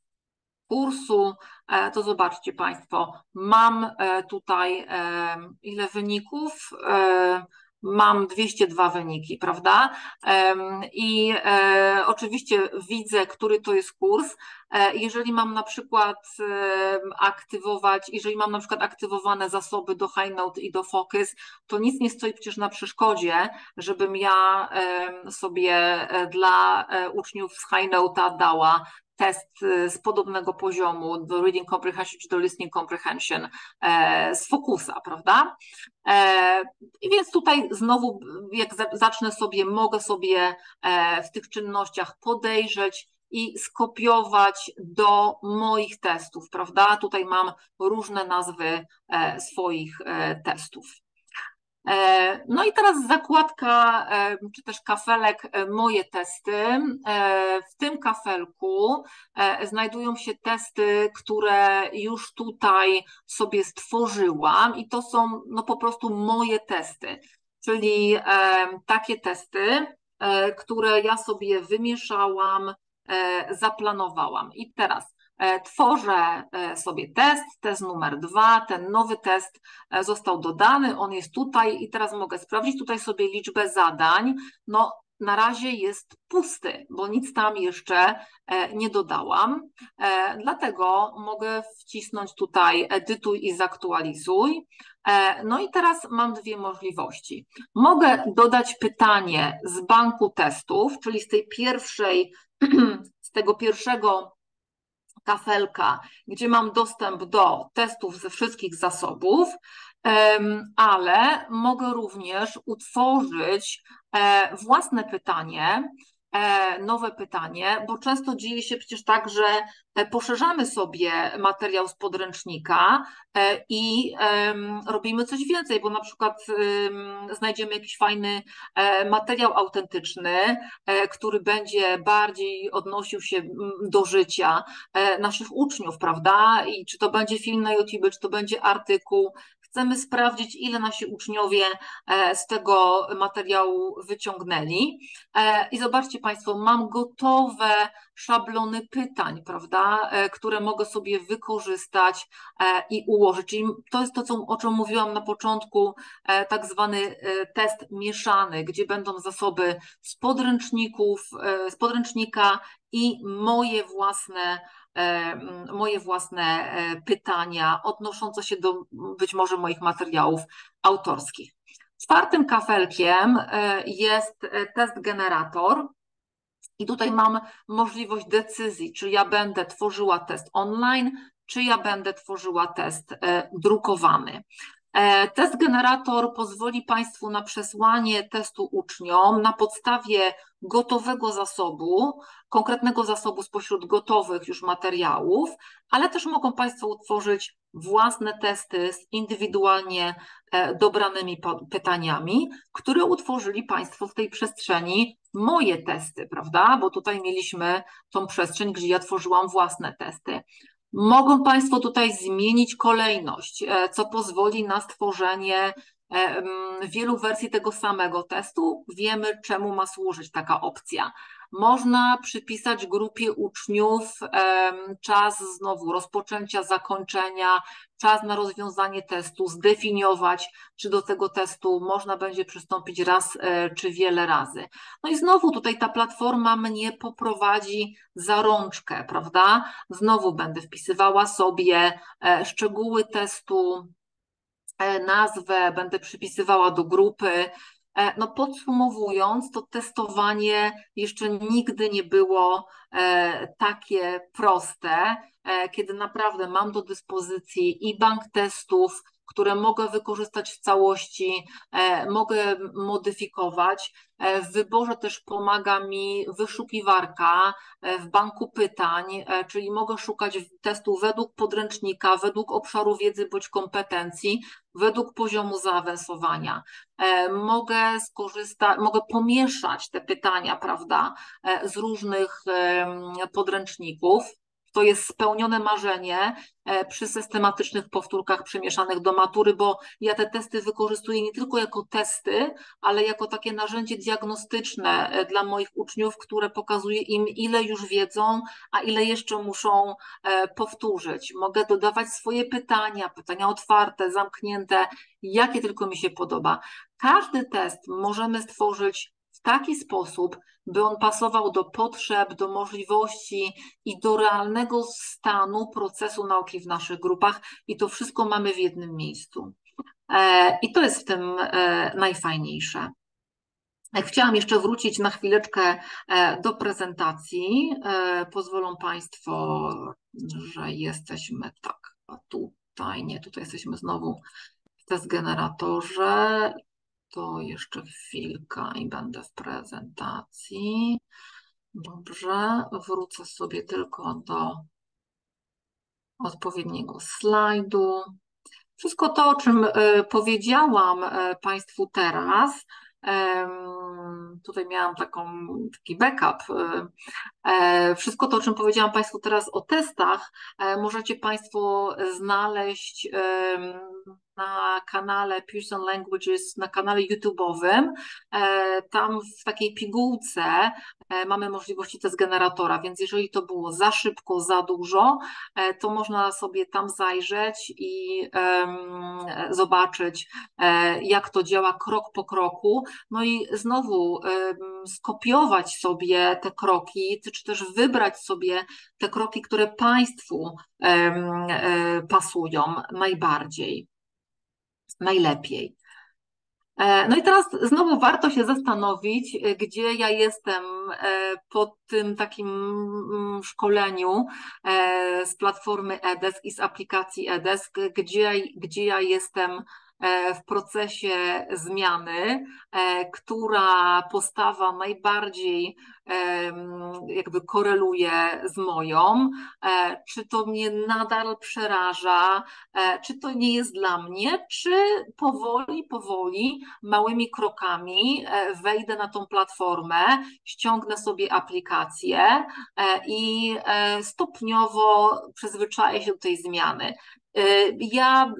kursu, to zobaczcie Państwo, mam tutaj ile wyników? Mam dwieście dwa wyniki, prawda? I oczywiście widzę, który to jest kurs. Jeżeli mam na przykład aktywować, jeżeli mam na przykład aktywowane zasoby do HighNote i do Focus, to nic nie stoi przecież na przeszkodzie, żebym ja sobie dla uczniów z HighNote'a dała test z podobnego poziomu do Reading Comprehension czy do Listening Comprehension z Focusa, prawda? I więc tutaj znowu, jak zacznę sobie, mogę sobie w tych czynnościach podejrzeć i skopiować do moich testów, prawda? Tutaj mam różne nazwy swoich testów. No i teraz zakładka, czy też kafelek moje testy. W tym kafelku znajdują się testy, które już tutaj sobie stworzyłam i to są no po prostu moje testy, czyli takie testy, które ja sobie wymieszałam, zaplanowałam. I teraz tworzę sobie test, test numer dwa, ten nowy test został dodany, on jest tutaj i teraz mogę sprawdzić tutaj sobie liczbę zadań. No na razie jest pusty, bo nic tam jeszcze nie dodałam, dlatego mogę wcisnąć tutaj edytuj i zaktualizuj. No i teraz mam dwie możliwości. Mogę dodać pytanie z banku testów, czyli z tej pierwszej, z tego pierwszego kafelka, gdzie mam dostęp do testów ze wszystkich zasobów, ale mogę również utworzyć własne pytanie, nowe pytanie, bo często dzieje się przecież tak, że poszerzamy sobie materiał z podręcznika i robimy coś więcej, bo na przykład znajdziemy jakiś fajny materiał autentyczny, który będzie bardziej odnosił się do życia naszych uczniów, prawda? I czy to będzie film na YouTube, czy to będzie artykuł. Chcemy sprawdzić, ile nasi uczniowie z tego materiału wyciągnęli. I zobaczcie Państwo, mam gotowe szablony pytań, prawda, które mogę sobie wykorzystać i ułożyć. Czyli to jest to, co, o czym mówiłam na początku, tak zwany test mieszany, gdzie będą zasoby z podręczników, z podręcznika i moje własne moje własne pytania odnoszące się do być może moich materiałów autorskich. Czwartym kafelkiem jest test generator i tutaj mam możliwość decyzji, czy ja będę tworzyła test online, czy ja będę tworzyła test drukowany. Test generator pozwoli Państwu na przesłanie testu uczniom na podstawie gotowego zasobu, konkretnego zasobu spośród gotowych już materiałów, ale też mogą Państwo utworzyć własne testy z indywidualnie dobranymi pytaniami, które utworzyli Państwo w tej przestrzeni moje testy, prawda? Bo tutaj mieliśmy tą przestrzeń, gdzie ja tworzyłam własne testy. Mogą Państwo tutaj zmienić kolejność, co pozwoli na stworzenie wielu wersji tego samego testu. Wiemy, czemu ma służyć taka opcja. Można przypisać grupie uczniów czas znowu rozpoczęcia, zakończenia, czas na rozwiązanie testu, zdefiniować, czy do tego testu można będzie przystąpić raz czy wiele razy. No i znowu tutaj ta platforma mnie poprowadzi za rączkę, prawda? Znowu będę wpisywała sobie szczegóły testu, nazwę, będę przypisywała do grupy. No podsumowując, to testowanie jeszcze nigdy nie było takie proste, kiedy naprawdę mam do dyspozycji i bank testów, które mogę wykorzystać w całości, mogę modyfikować. W wyborze też pomaga mi wyszukiwarka w banku pytań, czyli mogę szukać testu według podręcznika, według obszaru wiedzy bądź kompetencji, według poziomu zaawansowania. Mogę skorzystać, mogę pomieszać te pytania, prawda, z różnych podręczników. To jest spełnione marzenie przy systematycznych powtórkach przemieszanych do matury, bo ja te testy wykorzystuję nie tylko jako testy, ale jako takie narzędzie diagnostyczne dla moich uczniów, które pokazuje im, ile już wiedzą, a ile jeszcze muszą powtórzyć. Mogę dodawać swoje pytania, pytania otwarte, zamknięte, jakie tylko mi się podoba. Każdy test możemy stworzyć w taki sposób, by on pasował do potrzeb, do możliwości i do realnego stanu procesu nauki w naszych grupach i to wszystko mamy w jednym miejscu. I to jest w tym najfajniejsze. Chciałam jeszcze wrócić na chwileczkę do prezentacji. Pozwolą Państwo, że jesteśmy tak, a tutaj nie, tutaj jesteśmy znowu w test generatorze. To jeszcze chwilkę i będę w prezentacji. Dobrze, wrócę sobie tylko do odpowiedniego slajdu. Wszystko to, o czym powiedziałam Państwu teraz, tutaj miałam taką, taki backup. Wszystko to, o czym powiedziałam Państwu teraz o testach, możecie Państwo znaleźć na kanale Pearson Languages, na kanale YouTube'owym. Tam w takiej pigułce mamy możliwości test generatora, więc jeżeli to było za szybko, za dużo, to można sobie tam zajrzeć i zobaczyć, jak to działa krok po kroku. No i znowu skopiować sobie te kroki, czy też wybrać sobie te kroki, które Państwu pasują najbardziej, najlepiej. No i teraz znowu warto się zastanowić, gdzie ja jestem po tym takim szkoleniu z platformy eDesk i z aplikacji eDesk, gdzie, gdzie ja jestem w procesie zmiany, która postawa najbardziej jakby koreluje z moją, czy to mnie nadal przeraża, czy to nie jest dla mnie, czy powoli, powoli, małymi krokami wejdę na tą platformę, ściągnę sobie aplikację i stopniowo przyzwyczaję się do tej zmiany. Ja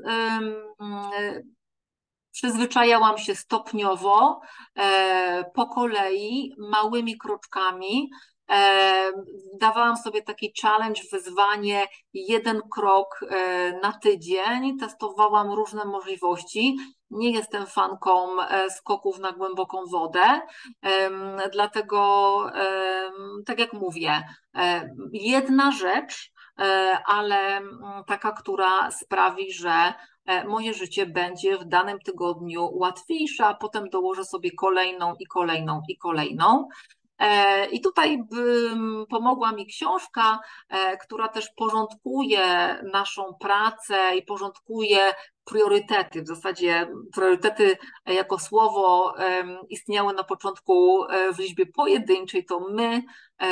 przyzwyczajałam się stopniowo, po kolei, małymi kroczkami. Dawałam sobie taki challenge, wyzwanie, jeden krok na tydzień, testowałam różne możliwości. Nie jestem fanką skoków na głęboką wodę, dlatego, tak jak mówię, jedna rzecz, ale taka, która sprawi, że moje życie będzie w danym tygodniu łatwiejsze, a potem dołożę sobie kolejną i kolejną i kolejną. I tutaj pomogła mi książka, która też porządkuje naszą pracę i porządkuje priorytety. W zasadzie priorytety jako słowo istniały na początku w liczbie pojedynczej, to my,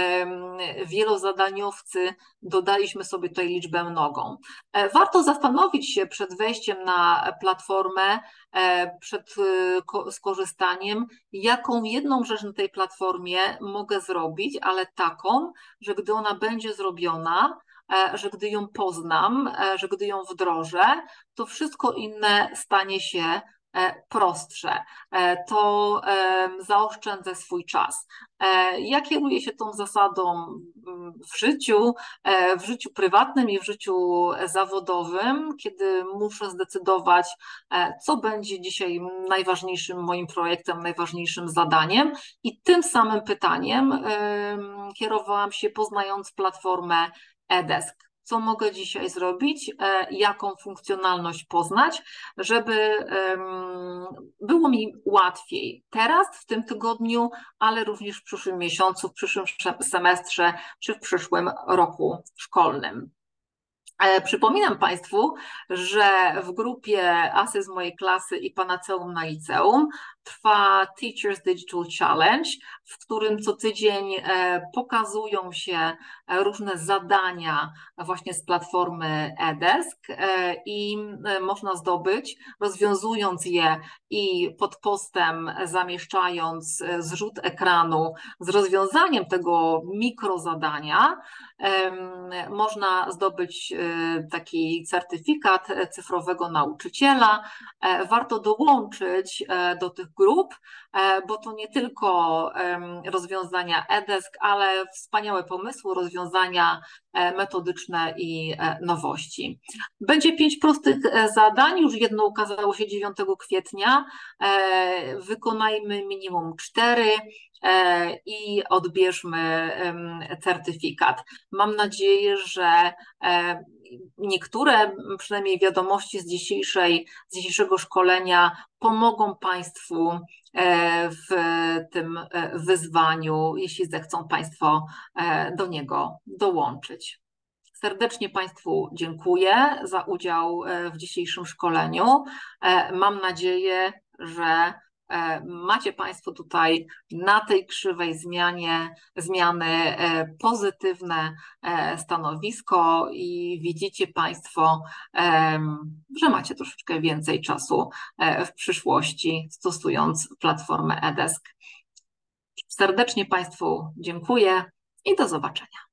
wielozadaniowcy, dodaliśmy sobie tutaj liczbę mnogą. Warto zastanowić się przed wejściem na platformę, przed skorzystaniem, jaką jedną rzecz na tej platformie mogę zrobić, ale taką, że gdy ona będzie zrobiona, że gdy ją poznam, że gdy ją wdrożę, to wszystko inne stanie się prostsze, to zaoszczędzę swój czas. Ja kieruję się tą zasadą w życiu, w życiu prywatnym i w życiu zawodowym, kiedy muszę zdecydować, co będzie dzisiaj najważniejszym moim projektem, najważniejszym zadaniem, i tym samym pytaniem kierowałam się, poznając platformę eDesk. Co mogę dzisiaj zrobić, jaką funkcjonalność poznać, żeby było mi łatwiej teraz, w tym tygodniu, ale również w przyszłym miesiącu, w przyszłym semestrze czy w przyszłym roku szkolnym. Przypominam Państwu, że w grupie Asy z mojej klasy i Panaceum na liceum trwa Teachers Digital Challenge, w którym co tydzień pokazują się różne zadania właśnie z platformy eDesk i można zdobyć, rozwiązując je i pod postem zamieszczając zrzut ekranu z rozwiązaniem tego mikrozadania, można zdobyć taki certyfikat cyfrowego nauczyciela. Warto dołączyć do tych grup, bo to nie tylko rozwiązania eDesk, ale wspaniałe pomysły, rozwiązania metodyczne i nowości. Będzie pięć prostych zadań, już jedno ukazało się dziewiątego kwietnia. Wykonajmy minimum cztery i odbierzmy certyfikat. Mam nadzieję, że niektóre, przynajmniej wiadomości z, dzisiejszej, z dzisiejszego szkolenia pomogą Państwu w tym wyzwaniu, jeśli zechcą Państwo do niego dołączyć. Serdecznie Państwu dziękuję za udział w dzisiejszym szkoleniu. Mam nadzieję, że macie Państwo tutaj na tej krzywej zmianie, zmiany pozytywne stanowisko i widzicie Państwo, że macie troszeczkę więcej czasu w przyszłości, stosując platformę eDesk. Serdecznie Państwu dziękuję i do zobaczenia.